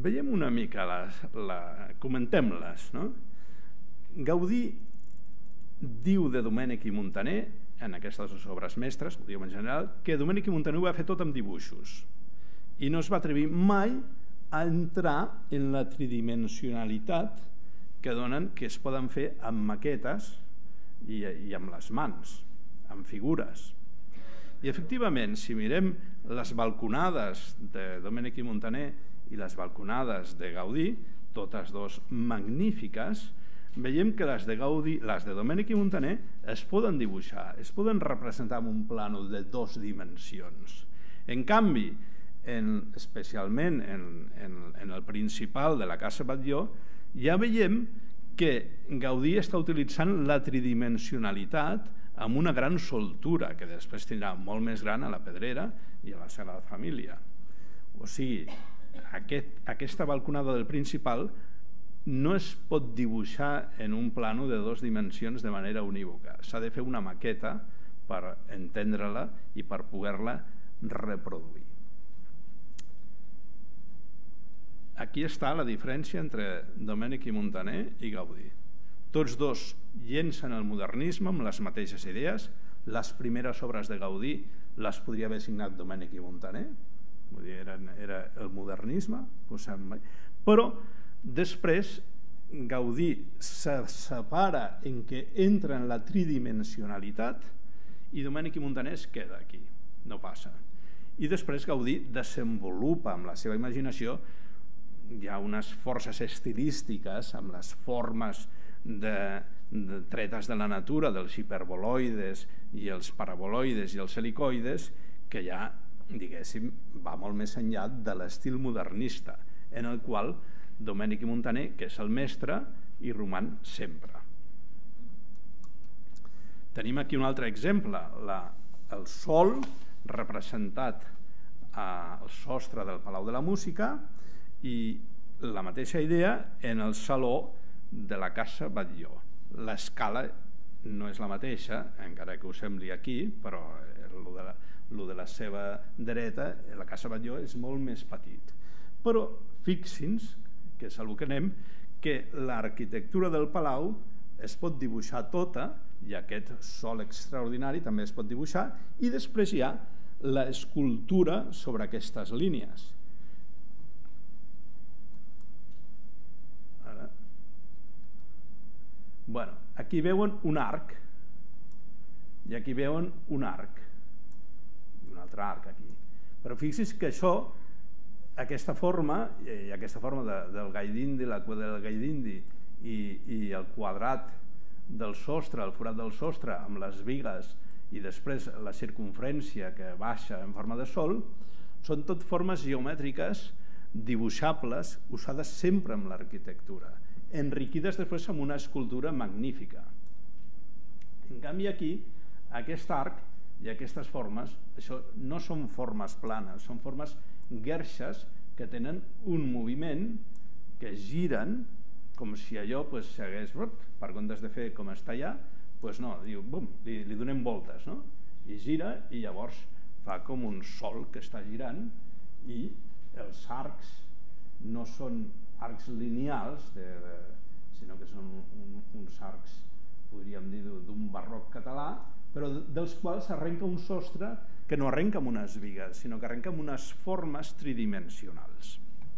veiem una mica, comentem-les. Gaudí diu de Domènech i Muntaner, en aquestes dues obres mestres, ho diu en general, que Domènech i Muntaner ho va fer tot amb dibuixos i no es va atrevir mai a entrar en la tridimensionalitat que donen, que es poden fer amb maquetes i, i amb les mans, amb figures. I efectivament, si mirem les balconades de Domènech i Muntaner i les balconades de Gaudí, totes dues magnífiques, veiem que les de Gaudí, les de Domènech i Muntaner, es poden dibuixar, es poden representar en un plànol de dos dimensions. En canvi, en, especialment en, en, en el principal de la Casa Batlló, ja veiem que Gaudí està utilitzant la tridimensionalitat amb una gran soltura, que després tindrà molt més gran a la Pedrera i a la Sagrada Família. O sigui, aquest, aquesta balconada del principal no es pot dibuixar en un plano de dues dimensions de manera unívoca. S'ha de fer una maqueta per entendre-la i per poder-la reproduir. Aquí està la diferència entre Domènech i Muntaner i Gaudí. Tots dos llencen el modernisme amb les mateixes idees. Les primeres obres de Gaudí les podria haver signat Domènech i Muntaner, vull dir, era, era el modernisme, però després Gaudí se separa en què entra en la tridimensionalitat i Domènech i Muntaner es queda aquí, no passa. I després Gaudí desenvolupa amb la seva imaginació, hi ha unes forces estilístiques amb les formes de, de tretes de la natura, dels hiperboloides i els paraboloides i els helicoides, que ja, diguéssim, va molt més enllà de l'estil modernista, en el qual Domènech i Muntaner, que és el mestre, hi roman sempre. Tenim aquí un altre exemple, la, el sol representat al sostre del Palau de la Música i la mateixa idea en el saló de la Casa Batlló. L'escala no és la mateixa, encara que ho sembli aquí, però el de la, el de la seva dreta, la Casa Batlló, és molt més petit. Però fixin-se, que és el que anem, que l'arquitectura del Palau es pot dibuixar tota, i aquest sol extraordinari també es pot dibuixar, i després hi ha l'escultura sobre aquestes línies. Ara. Bueno, aquí veuen un arc, i aquí veuen un arc, i un altre arc aquí. Però fixis que això, aquesta forma, i aquesta forma de, del gall d'indi, la cua del gall d'indi i, i el quadrat del sostre, el forat del sostre amb les bigues i després la circumferència que baixa en forma de sol, són tot formes geomètriques dibuixables usades sempre en l'arquitectura, enriquides després amb una escultura magnífica. En canvi aquí, aquest arc i aquestes formes, això no són formes planes, són formes guerxes que tenen un moviment que giren com si allò s'hagués, per comptes de fer com està allà, doncs no, diu, bum, li, li donem voltes, no? I gira i llavors fa com un sol que està girant i els arcs no són arcs lineals, de, de, sinó que són un, uns arcs, podríem dir, d'un barroc català, però dels quals arrenca un sostre que no arrenca amb unes bigues, sinó que arrenca amb unes formes tridimensionals.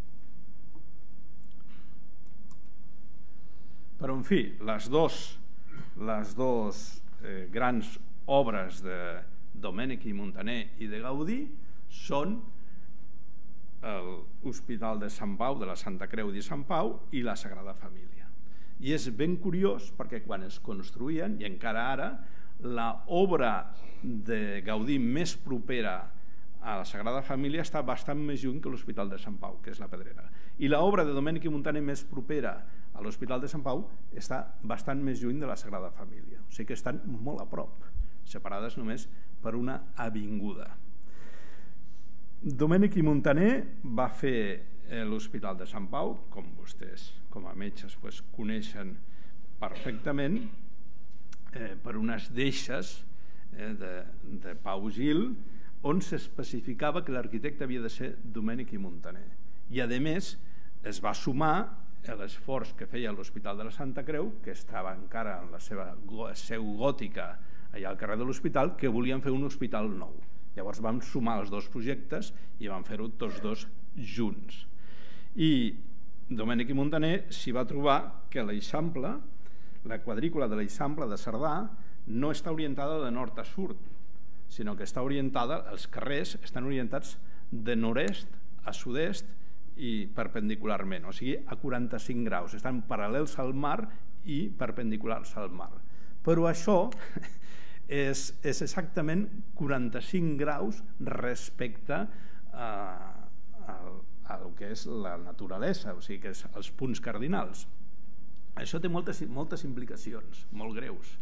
Però, en fi, les dos, les dos eh, grans obres de Domènech i Muntaner i de Gaudí són l'Hospital de Sant Pau, de la Santa Creu de Sant Pau, i la Sagrada Família. I és ben curiós perquè quan es construïen, i encara ara, l'obra de Gaudí més propera a la Sagrada Família està bastant més lluny que l'Hospital de Sant Pau, que és la Pedrera. I l'obra de Domènech i Muntaner més propera a l'Hospital de Sant Pau està bastant més lluny de la Sagrada Família. O sigui que estan molt a prop, separades només per una avinguda. Domènech i Muntaner va fer l'Hospital de Sant Pau, com vostès, com a metges, pues, coneixen perfectament, eh, per unes deixes eh, de, de Pau Gil, on s'especificava que l'arquitecte havia de ser Domènech i Muntaner. I, a més, es va sumar l'esforç que feia l'Hospital de la Santa Creu, que estava encara en la seva seu gòtica allà al carrer de l'Hospital, que volien fer un hospital nou. Llavors vam sumar els dos projectes i vam fer-ho tots dos junts. I Domènech i Montaner s'hi va trobar que l'Eixample, la quadrícula de l'Eixample de Cerdà, no està orientada de nord a sud, sinó que està orientada, els carrers estan orientats de nord-est a sud-est i perpendicularment, o sigui a quaranta-cinc graus, estan paral·lels al mar i perpendiculars al mar. Però això és, és exactament quaranta-cinc graus respecte a, a, a el que és la naturalesa, o sigui que és els punts cardinals. Això té moltes, moltes implicacions, molt greus.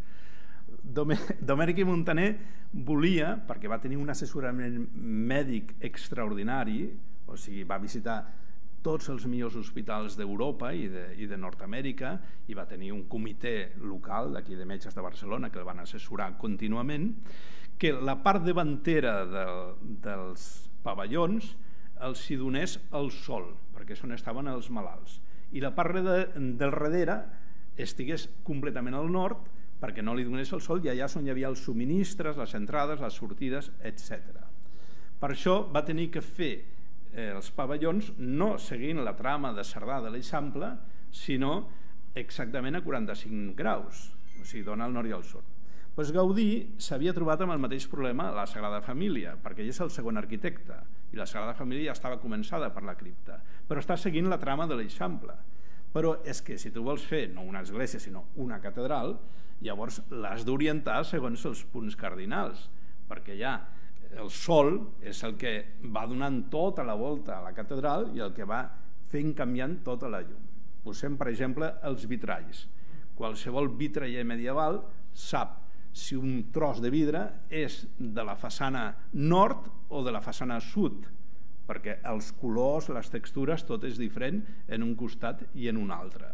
Domènech i Montaner volia, perquè va tenir un assessorament mèdic extraordinari, o sigui, va visitar tots els millors hospitals d'Europa i de, i de Nord-Amèrica, i va tenir un comitè local d'aquí de metges de Barcelona que el van assessorar contínuament, que la part davantera de, dels pavellons els hi donés el sol, perquè és on estaven els malalts, i la part de, del darrere estigués completament al nord, perquè no li donés el sol, i allà és on hi havia els subministres, les entrades, les sortides, etcètera. Per això va tenir que fer eh, els pavellons no seguint la trama de Cerdà de l'Eixample, sinó exactament a quaranta-cinc graus, o sigui, dona al nord i al sud. Pues Gaudí s'havia trobat amb el mateix problema a la Sagrada Família, perquè ell és el segon arquitecte, i la Sagrada Família ja estava començada per la cripta, però està seguint la trama de l'Eixample. Però és que si tu vols fer no una església, sinó una catedral, llavors l'has d'orientar segons els punts cardinals, perquè ja el sol és el que va donant tota la volta a la catedral i el que va fent canviant tota la llum. Posem, per exemple, els vitralls. Qualsevol vitraller medieval sap si un tros de vidre és de la façana nord o de la façana sud, perquè els colors, les textures, tot és diferent en un costat i en un altre.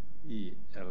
I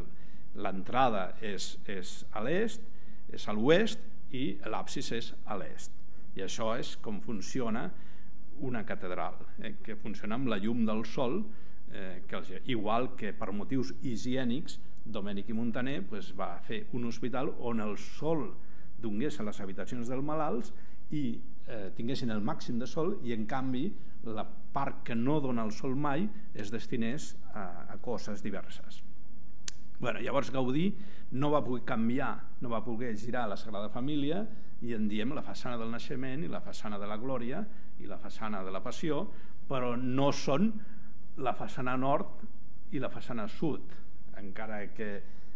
l'entrada és, és a l'est, és a l'oest, i l'absis és a l'est. I això és com funciona una catedral, eh, que funciona amb la llum del sol, eh, que els, igual que per motius higiènics Domènech i Montaner pues, va fer un hospital on el sol donés a les habitacions dels malalts i eh, tinguessin el màxim de sol, i en canvi la part que no dona el sol mai es destinés a, a coses diverses. Bueno, llavors Gaudí no va poder canviar, no va poder girar la Sagrada Família, i en diem la façana del Naixement i la façana de la Glòria i la façana de la Passió, però no són la façana nord i la façana sud, encara que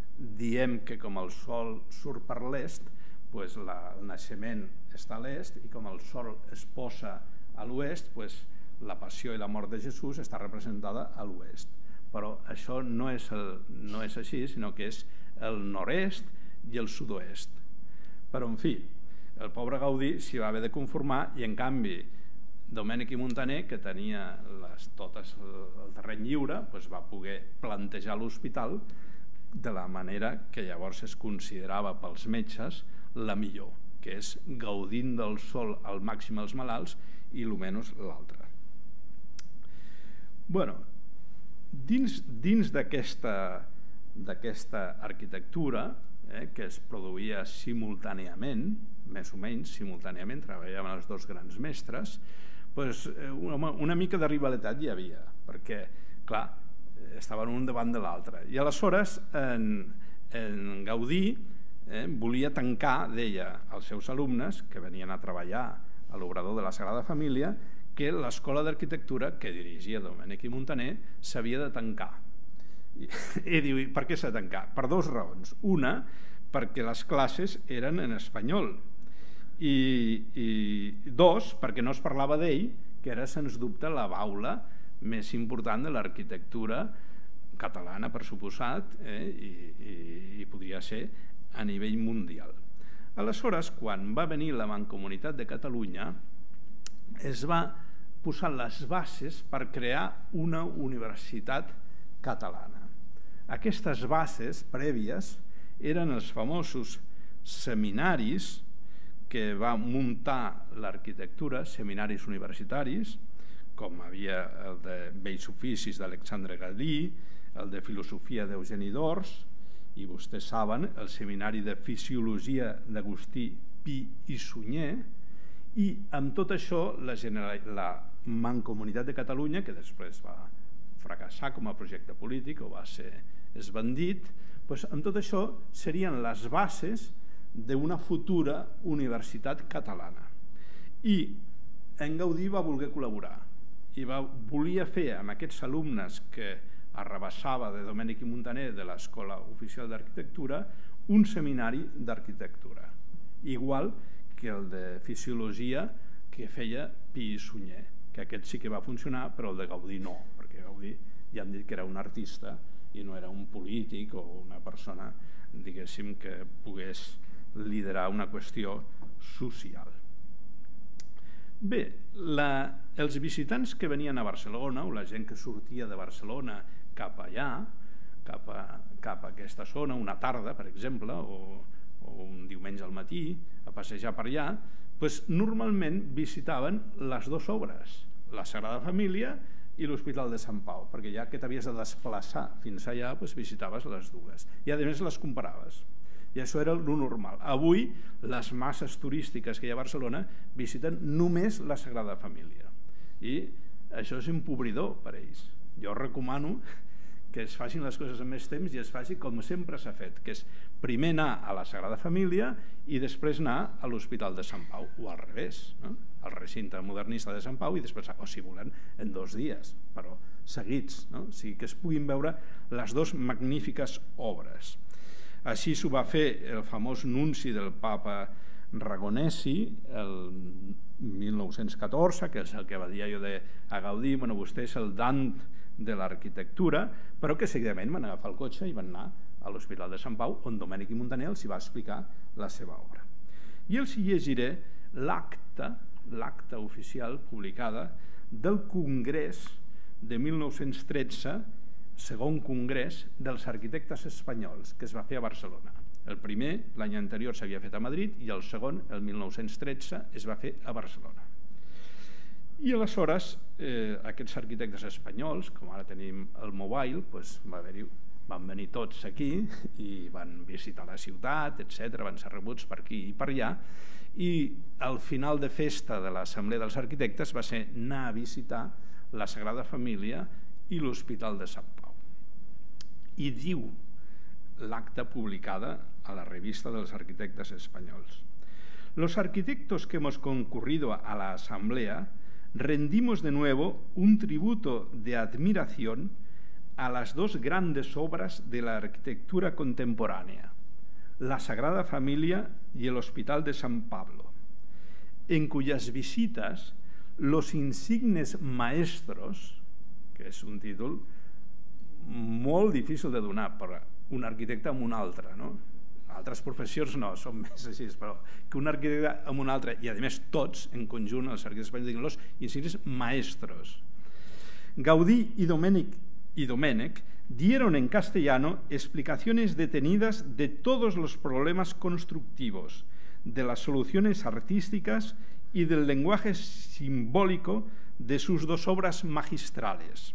diem que com el sol surt per l'est, pues la, el naixement està a l'est, i com el sol es posa a l'oest, pues la passió i la mort de Jesús està representada a l'oest. Però això no és, el, no és així, sinó que és el nord-est i el sud-oest. Però, en fi, el pobre Gaudí s'hi va haver de conformar, i en canvi Domènech i Montaner, que tenia les, totes el terreny lliure, doncs va poder plantejar l'hospital de la manera que llavors es considerava pels metges la millor, que és gaudint del sol al màxim els malalts i el menys l'altre. Bueno, dins, dins d'aquesta d'aquesta arquitectura, eh, que es produïa simultàniament, més o menys simultàniament, treballaven els dos grans mestres, pues, una, una mica de rivalitat hi havia, perquè, clar, estaven un davant de l'altre. I aleshores en, en Gaudí eh, volia tancar, deia als seus alumnes que venien a treballar a l'obrador de la Sagrada Família, que l'escola d'arquitectura que dirigia Domènech i Montaner s'havia de tancar. I, i diu, per què s'ha de tancar? Per dues raons. Una, perquè les classes eren en espanyol, i, i dos, perquè no es parlava d'ell, que era sens dubte la baula més important de l'arquitectura catalana, per suposat, eh, i, i, i podria ser a nivell mundial. Aleshores, quan va venir la Mancomunitat de Catalunya, es va posar les bases per crear una universitat catalana. Aquestes bases prèvies eren els famosos seminaris que va muntar l'arquitectura, seminaris universitaris, com havia el de Bells Oficis d'Alexandre Galí, el de Filosofia d'Eugeni d'Ors, i vostès saben, el Seminari de Fisiologia d'Agustí Pi i Sunyer, i amb tot això la, la Mancomunitat de Catalunya, que després va fracassar com a projecte polític o va ser esbandit, doncs amb tot això serien les bases d'una futura universitat catalana. I en Gaudí va voler col·laborar i va, volia fer amb aquests alumnes que arrabassava de Domènech i Muntaner de l'Escola Oficial d'Arquitectura un seminari d'arquitectura, igual que el de Fisiologia que feia Pi i Sunyer, que aquest sí que va funcionar, però el de Gaudí no, perquè Gaudí ja hem dit que era un artista i no era un polític o una persona, diguéssim, que pogués liderar una qüestió social. Bé, la, els visitants que venien a Barcelona, o la gent que sortia de Barcelona cap allà, cap a, cap a aquesta zona, una tarda, per exemple, o, o un diumenge al matí, a passejar per allà, doncs normalment visitaven les dues obres, la Sagrada Família i l'Hospital de Sant Pau, perquè ja que t'havies de desplaçar fins allà, doncs visitaves les dues. I a més les comparaves. I això era el normal. Avui, les masses turístiques que hi ha a Barcelona visiten només la Sagrada Família. I això és empobridor per a ells. Jo recomano que es facin les coses en més temps i es faci com sempre s'ha fet, que és primer anar a la Sagrada Família i després anar a l'Hospital de Sant Pau, o al revés, no? Al recinte modernista de Sant Pau i després, o si volen, en dos dies, però seguits, no? O sigui, que es puguin veure les dues magnífiques obres. Així s'ho va fer el famós nunci del papa Ragonesi el mil nou-cents catorze, que és el que va dir allò de a Gaudí, bueno, vostè és el Dant de l'arquitectura, però que seguidament van agafar el cotxe i van anar a l'Hospital de Sant Pau, on Domènech i Muntaner els hi va explicar la seva obra. I els hi llegiré l'acta, l'acta oficial publicada del Congrés de mil nou-cents tretze, segon congrés dels arquitectes espanyols, que es va fer a Barcelona. El primer, l'any anterior, s'havia fet a Madrid, i el segon, el mil nou-cents tretze, es va fer a Barcelona. I aleshores, eh, aquests arquitectes espanyols, com ara tenim el mobile, doncs va haver-hi, van venir tots aquí i van visitar la ciutat, etcètera, van ser rebuts per aquí i per allà, i al final de festa de l'Assemblea dels Arquitectes va ser anar a visitar la Sagrada Família y el Hospital de Sant Pau. I diu l'acta publicada a la revista de los arquitectos españoles: los arquitectos que hemos concurrido a la asamblea rendimos de nuevo un tributo de admiración a las dos grandes obras de la arquitectura contemporánea, la Sagrada Familia y el Hospital de San Pablo, en cuyas visitas los insignes maestros, que és un títol molt difícil de donar per un arquitecte amb un altre, no? Altres professions no, són més així, però que un arquitecte amb un altre, i a més tots en conjunt, els arquitectes espanyols diuen los insignes maestros. Gaudí y Domènech, y Domènech dieron en castellano explicaciones detenidas de todos los problemas constructivos, de las soluciones artísticas y del lenguaje simbólico de sus dos obras magistrales,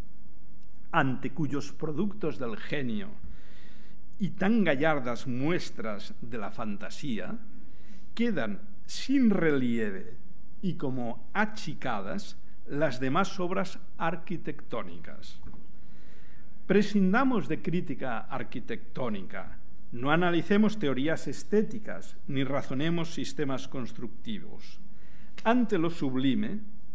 ante cuyos productos del genio y tan gallardas muestras de la fantasía quedan sin relieve y como achicadas las demás obras arquitectónicas. Prescindamos de crítica arquitectónica, no analicemos teorías estéticas ni razonemos sistemas constructivos. Ante lo sublime,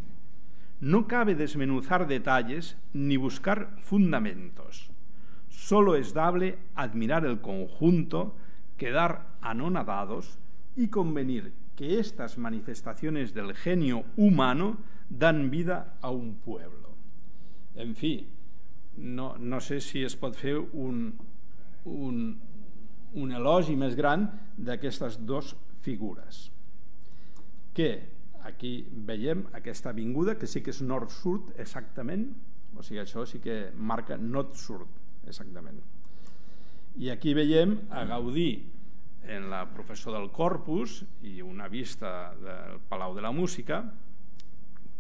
no cabe desmenuzar detalles ni buscar fundamentos. Solo es dable admirar el conjunto, quedar anonadados y convenir que estas manifestaciones del genio humano dan vida a un pueblo. En fi, no, no sé si es pot fer un, un, un elogi més gran d'aquestes dues figures. Que aquí veiem aquesta avinguda, que sí que és nord-sud exactament, o sigui, això sí que marca nord-sud exactament. I aquí veiem a Gaudí en la Professó del Corpus i una vista del Palau de la Música,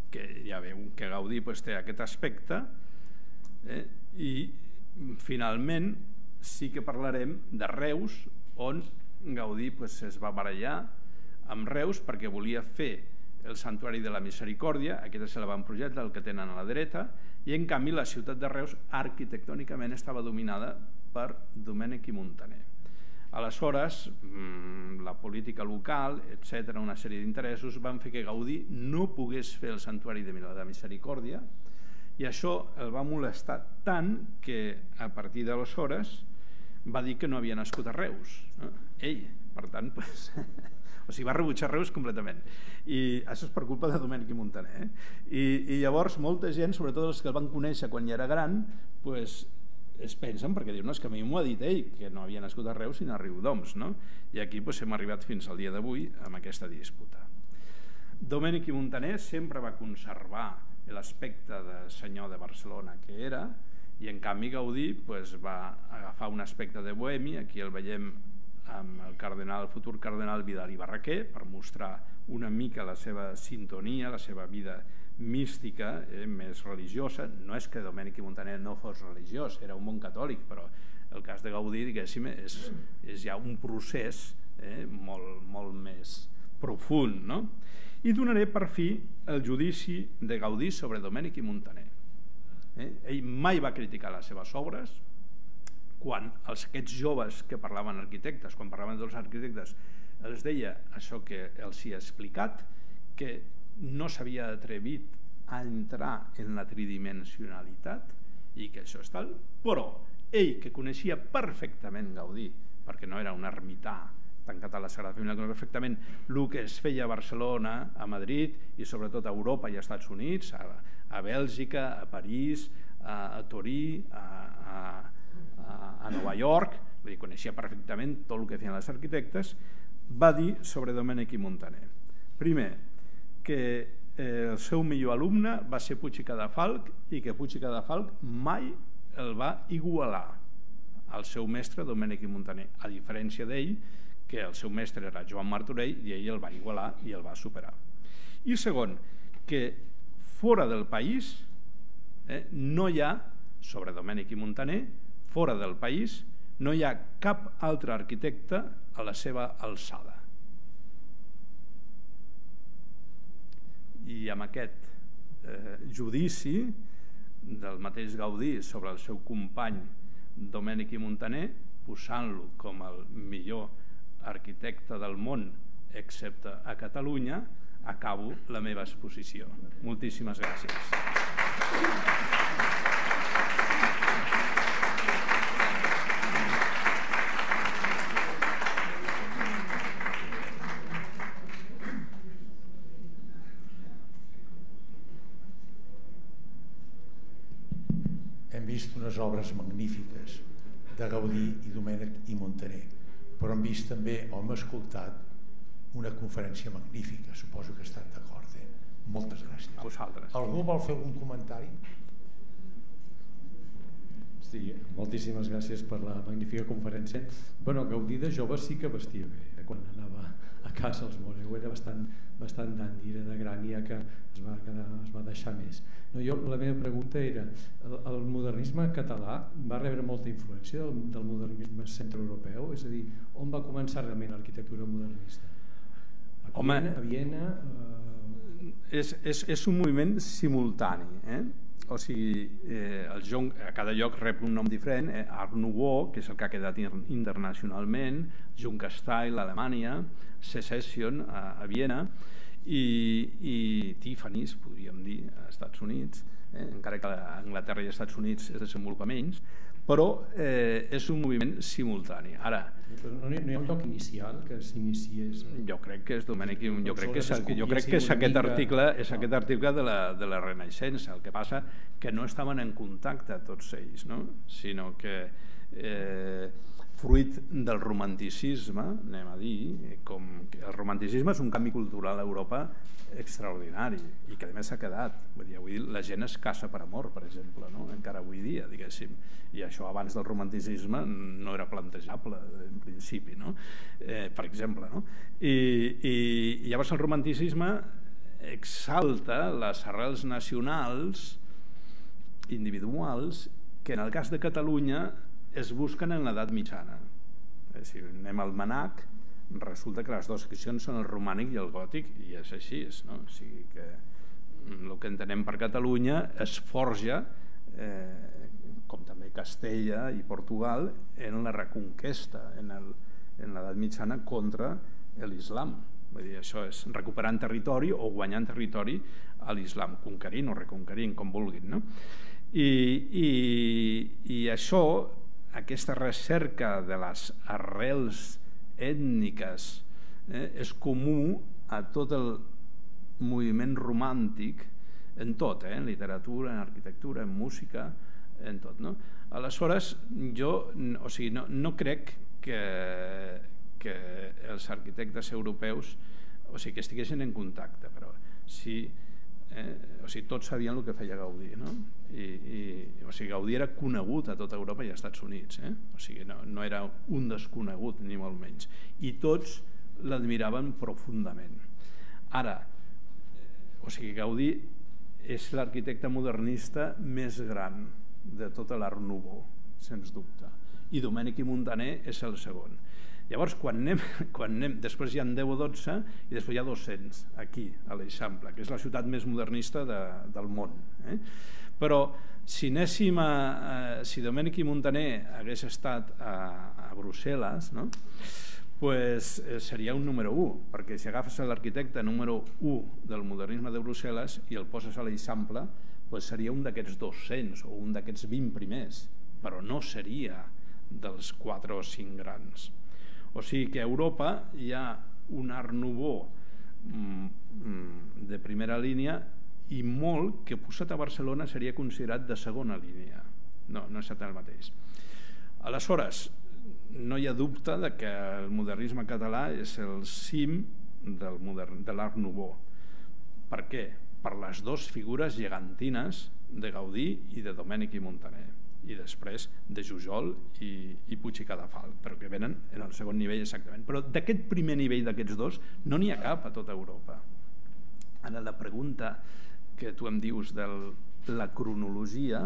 que ja veu que Gaudí pues, té aquest aspecte, eh? I finalment sí que parlarem de Reus, on Gaudí pues, es va barallar amb Reus perquè volia fer el Santuari de la Misericòrdia, aquesta se la van projectar, el que tenen a la dreta, i en canvi la ciutat de Reus arquitectònicament estava dominada per Domènec i Muntaner. Aleshores, la política local, etcètera, una sèrie d'interessos van fer que Gaudí no pogués fer el Santuari de la Misericòrdia, i això el va molestar tant que a partir d'aleshores va dir que no havia nascut a Reus. Ell, per tant, pues, o sigui, va rebutjar Reus completament. I això és per culpa de Domènec i Muntaner. I, i llavors molta gent, sobretot els que el van conèixer quan ja era gran, pues, es pensen, perquè diuen, no, és que a mi m'ho ha dit ell, que no havia nascut a Reus sinó a Riudoms, no? I aquí pues, hem arribat fins al dia d'avui amb aquesta disputa. Domènec i Muntaner sempre va conservar l'aspecte de senyor de Barcelona que era, i en canvi Gaudí pues, va agafar un aspecte de bohemi. Aquí el veiem amb el cardenal, el futur cardenal Vidal i Barraquer, per mostrar una mica la seva sintonia, la seva vida mística, eh, més religiosa. No és que Domènec i Muntaner no fos religiós, era un bon catòlic, però el cas de Gaudí, diguéssim, és, és ja un procés eh, molt, molt més profund, no? I donaré per fi el judici de Gaudí sobre Domènec i Muntaner. Eh? Ell mai va criticar les seves obres. Quan els, aquests joves que parlaven arquitectes, quan parlaven dels arquitectes, els deia això que els hi ha explicat, que no s'havia atrevit a entrar en la tridimensionalitat i que això és tal, però ell, que coneixia perfectament Gaudí, perquè no era un ermità tancat a la Sagrada Família, coneixia perfectament el que es feia a Barcelona, a Madrid i sobretot a Europa i als Estats Units, a, a Bèlgica, a París, a, a Torí, a, a, a Nova York, vull dir, coneixia perfectament tot el que feien els arquitectes, va dir sobre Domènec i Muntaner. Primer, que eh, el seu millor alumne va ser Puig i Cadafalch i que Puig i Cadafalch mai el va igualar al seu mestre Domènec i Muntaner, a diferència d'ell, que el seu mestre era Joan Martorell i ell el va igualar i el va superar. I segon, que fora del país eh, no hi ha, sobre Domènec i Muntaner, fora del país no hi ha cap altre arquitecte a la seva alçada. I amb aquest eh, judici del mateix Gaudí sobre el seu company Domènec i Muntaner, posant-lo com el millor arquitecte del món, excepte a Catalunya, acabo la meva exposició. Moltíssimes gràcies. Hem vist unes obres magnífiques de Gaudí i Domènec i Muntaner, però hem vist també, o hem escoltat, una conferència magnífica. Suposo que estan d'acord. Eh? Moltes gràcies. A vosaltres. Algú vol fer algun comentari? Sí, moltíssimes gràcies per la magnífica conferència. Bueno, Gaudí de jove sí que vestia bé, eh? Quan anava a casa als Moreu era bastant, bastant dandy, era de gran, ja que es va, quedar, es va deixar més. No, jo, la meva pregunta era, el, el modernisme català va rebre molta influència del, del modernisme centreeuropeu? És a dir, on va començar realment l'arquitectura modernista? A Home, Viena? A Viena eh... és, és, és un moviment simultani, eh? O sigui, eh, el joc, a cada lloc rep un nom diferent, eh? Art Nouveau, que és el que ha quedat internacionalment, Jugendstil a Alemanya, Secession a, a Viena, i, i Tiffany's, podríem dir, als Estats Units, eh? Encara que a Anglaterra i als Estats Units es desenvolupa menys, però eh, és un moviment simultani. Ara, no hi ha un lloc inicial que s'iniciés? Jo crec que és Domènec, jo crec que és, jo crec que és aquest article, és aquest article de la, de la Renaixença. El que passa que no estaven en contacte tots ells, no? Sinó que eh, fruit del romanticisme, anem a dir, com que el romanticisme és un canvi cultural a Europa extraordinari i que a més s'ha quedat. Vull dir, avui la gent es casa per amor, per exemple, no? Encara avui dia, diguéssim, i això abans del romanticisme no era plantejable en principi, no? Eh, per exemple, no? I, i, i llavors el romanticisme exalta les arrels nacionals individuals que en el cas de Catalunya es busquen en l'edat mitjana. Si anem al Manac, resulta que les dues seccions són el romànic i el gòtic, i és així, no? O sigui que el que entenem per Catalunya es forja, eh, com també Castella i Portugal, en la reconquesta, en l'edat mitjana contra l'islam. Vull dir, això és recuperant territori o guanyant territori a l'islam, conquerint o reconquerint, com vulguin, no? I, i, i això, aquesta recerca de les arrels ètniques, eh, és comú a tot el moviment romàntic, en tot, eh, en literatura, en arquitectura, en música, en tot, no? Aleshores, jo, o sigui, no, no crec que, que els arquitectes europeus, o sigui, que estiguessin en contacte, però sí, eh, o sigui, tots sabien el que feia Gaudí, no? I, i, o sigui, Gaudí era conegut a tota Europa i als Estats Units, eh? O sigui, no, no era un desconegut, ni molt menys. I tots l'admiraven profundament. Ara, o sigui, Gaudí és l'arquitecte modernista més gran de tot l'Art Nouveau, sens dubte. I Domènech i Montaner és el segon. Llavors, quan anem, quan anem, després hi ha deu o dotze i després hi ha dos-cents, aquí, a l'Eixample, que és la ciutat més modernista de, del món. Eh? Però si anéssim a, a, si Domènech i Montaner hagués estat a, a Brussel·les, no? Pues, eh, seria un número u, perquè si agafes l'arquitecte número u del modernisme de Brussel·les i el poses a l'Eixample, pues seria un d'aquests dos-cents o un d'aquests vint primers, però no seria dels quatre o cinc grans. O sigui que a Europa hi ha un Art Nouveau mm, de primera línia i molt que posat a Barcelona seria considerat de segona línia. No, no és el mateix. Aleshores, no hi ha dubte de que el modernisme català és el cim del modern, de l'Art Nouveau. Per què? Per les dues figures gegantines de Gaudí i de Domènech i Montaner, i després de Jujol i, i Puig i Cadafalch, però que venen en el segon nivell exactament. Però d'aquest primer nivell d'aquests dos no n'hi ha cap a tota Europa. Ara la pregunta que tu em dius de la cronologia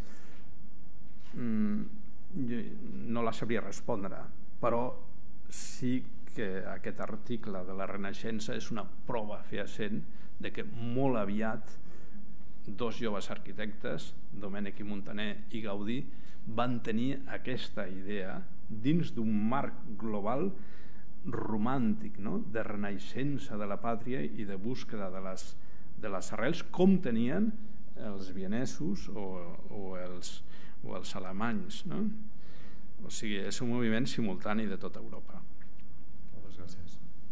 no la sabria respondre, però sí que aquest article de la Renaixença és una prova fehaent de que molt aviat dos joves arquitectes, Domènech i Montaner i Gaudí, van tenir aquesta idea dins d'un marc global romàntic, no? De renaixença de la pàtria i de búsqueda de les, de les arrels, com tenien els vienesos o, o, els, o els alemanys, no? O sigui, és un moviment simultani de tota Europa. Moltes gràcies.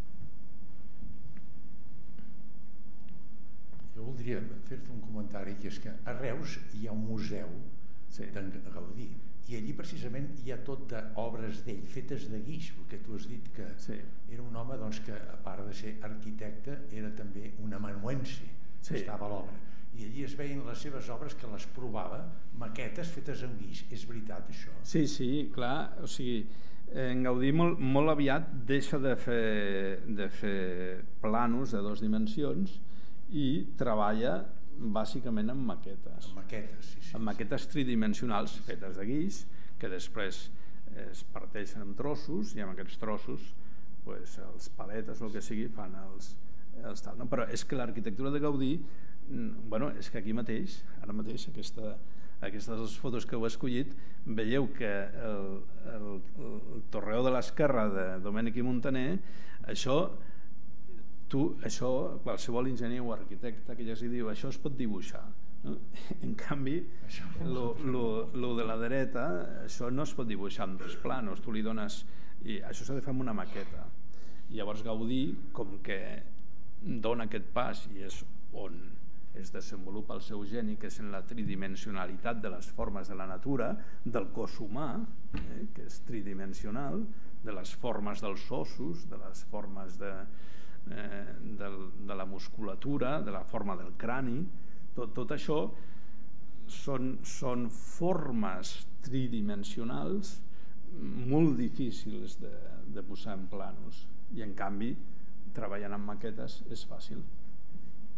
Jo voldria fer-te un comentari, que és que a Reus hi ha un museu sí. d'en Gaudí, i allí precisament hi ha tot d'obres d'ell, fetes de guix, perquè tu has dit que sí. era un home doncs, que a part de ser arquitecte era també un amanuense, sí. que estava a l'obra, i allí es veien les seves obres que les provava, maquetes fetes en guix. És veritat això? Sí, sí, clar, o sigui, en Gaudí molt, molt aviat deixa de fer, de fer planos de dues dimensions i treballa bàsicament amb maquetes. Amb maquetes, sí, sí. Amb maquetes tridimensionals fetes de guix, que després es parteixen en trossos i amb aquests trossos pues, els paletes o el que sigui fan els, els tal. No? Però és que l'arquitectura de Gaudí, bueno, és que aquí mateix, ara mateix, aquesta, aquestes fotos que heu escollit, veieu que el, el, el torreó de l'esquerra de Domènech i Montaner, això tu, això, qualsevol enginyer o arquitecte que ja s'hi diu, això es pot dibuixar, no? En canvi lo, lo, lo de la dreta, això no es pot dibuixar amb dos planos, tu li dones, i això s'ha de fer amb una maqueta. I llavors Gaudí, com que dona aquest pas i és on es desenvolupa el seu geni, que és en la tridimensionalitat de les formes de la natura, del cos humà, eh, que és tridimensional, de les formes dels ossos, de les formes de Eh, de, de la musculatura, de la forma del crani, tot, tot això són, són formes tridimensionals molt difícils de, de posar en planos, i en canvi treballant amb maquetes és fàcil.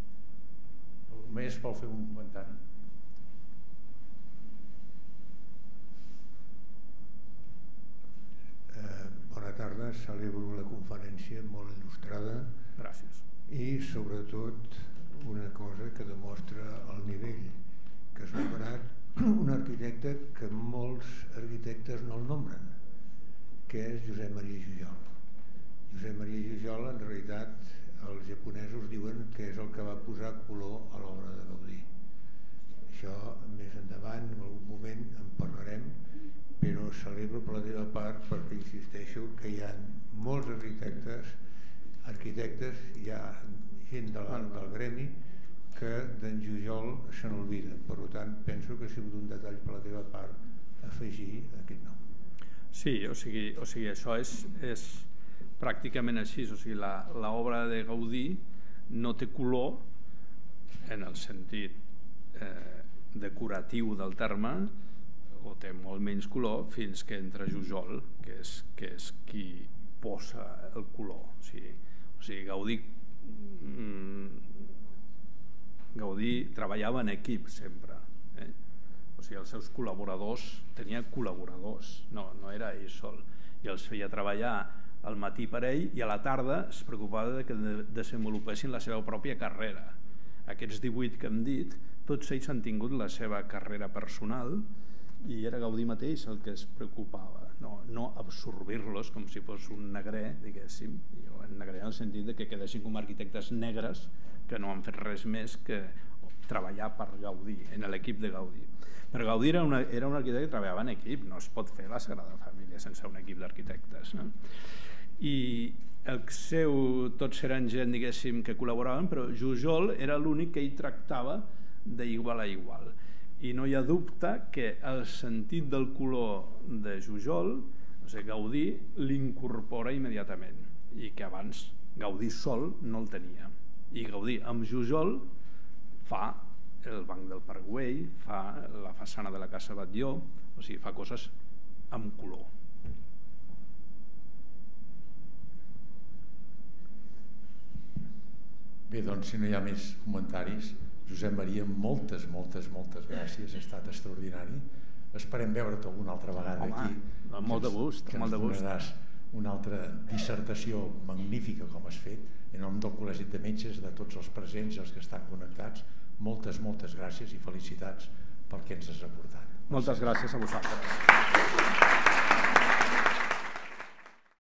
Només vol fer un comentari. Bona tarda, celebro la conferència molt il·lustrada. Gràcies. I sobretot una cosa que demostra el nivell que s'ha operat un arquitecte que molts arquitectes no el nombren, que és Josep Maria Jujol. Josep Maria Jujol, en realitat, els japonesos diuen que és el que va posar color a l'obra de Gaudí. Això més endavant, en algun moment, en parlarem, però celebro per la teva part perquè insisteixo que hi ha molts arquitectes, arquitectes, hi ha gent del, del gremi que d'en Jujol se n'olvida. Per tant, penso que ha sigut un detall per la teva part afegir aquest nom. Sí, o sigui, o sigui això és, és pràcticament així, o sigui, l'obra de Gaudí no té color en el sentit eh, decoratiu del terme, o té molt menys color fins que entra Jujol, que és, que és qui posa el color. O sigui, o sigui Gaudí, mm, Gaudí treballava en equip sempre. Eh? O sigui, els seus col·laboradors, tenia col·laboradors, no, no era ell sol. I els feia treballar al matí per ell i a la tarda es preocupava de que desenvolupessin la seva pròpia carrera. Aquests divuit que hem dit, tots ells han tingut la seva carrera personal i era Gaudí mateix el que es preocupava, no, no absorbir-los com si fos un negrer, diguéssim, un negrer en el sentit de que quedessin com arquitectes negres que no han fet res més que treballar per Gaudí, en l'equip de Gaudí. Però Gaudí era, una, era un arquitecte que treballava en equip, no es pot fer la Sagrada Família sense un equip d'arquitectes. No? I el seu, tots eren gent, diguéssim, que col·laboraven, però Jujol era l'únic que ell tractava d'igual a igual. I no hi ha dubte que el sentit del color de Jujol, o sigui, Gaudí l'incorpora immediatament i que abans Gaudí sol no el tenia. I Gaudí amb Jujol fa el banc del Parc Güell, fa la façana de la Casa Batlló, o sigui, fa coses amb color. Bé, doncs, si no hi ha més comentaris, Josep Maria, moltes, moltes, moltes gràcies, ha estat extraordinari. Esperem veure't alguna altra vegada Home, aquí. Amb molt de gust, que molt de gust. ens donaràs una altra dissertació magnífica com has fet, en nom del Col·legi de Metges, de tots els presents i els que estan connectats. Moltes, moltes gràcies i felicitats pel que ens has aportat. Moltes gràcies a vosaltres.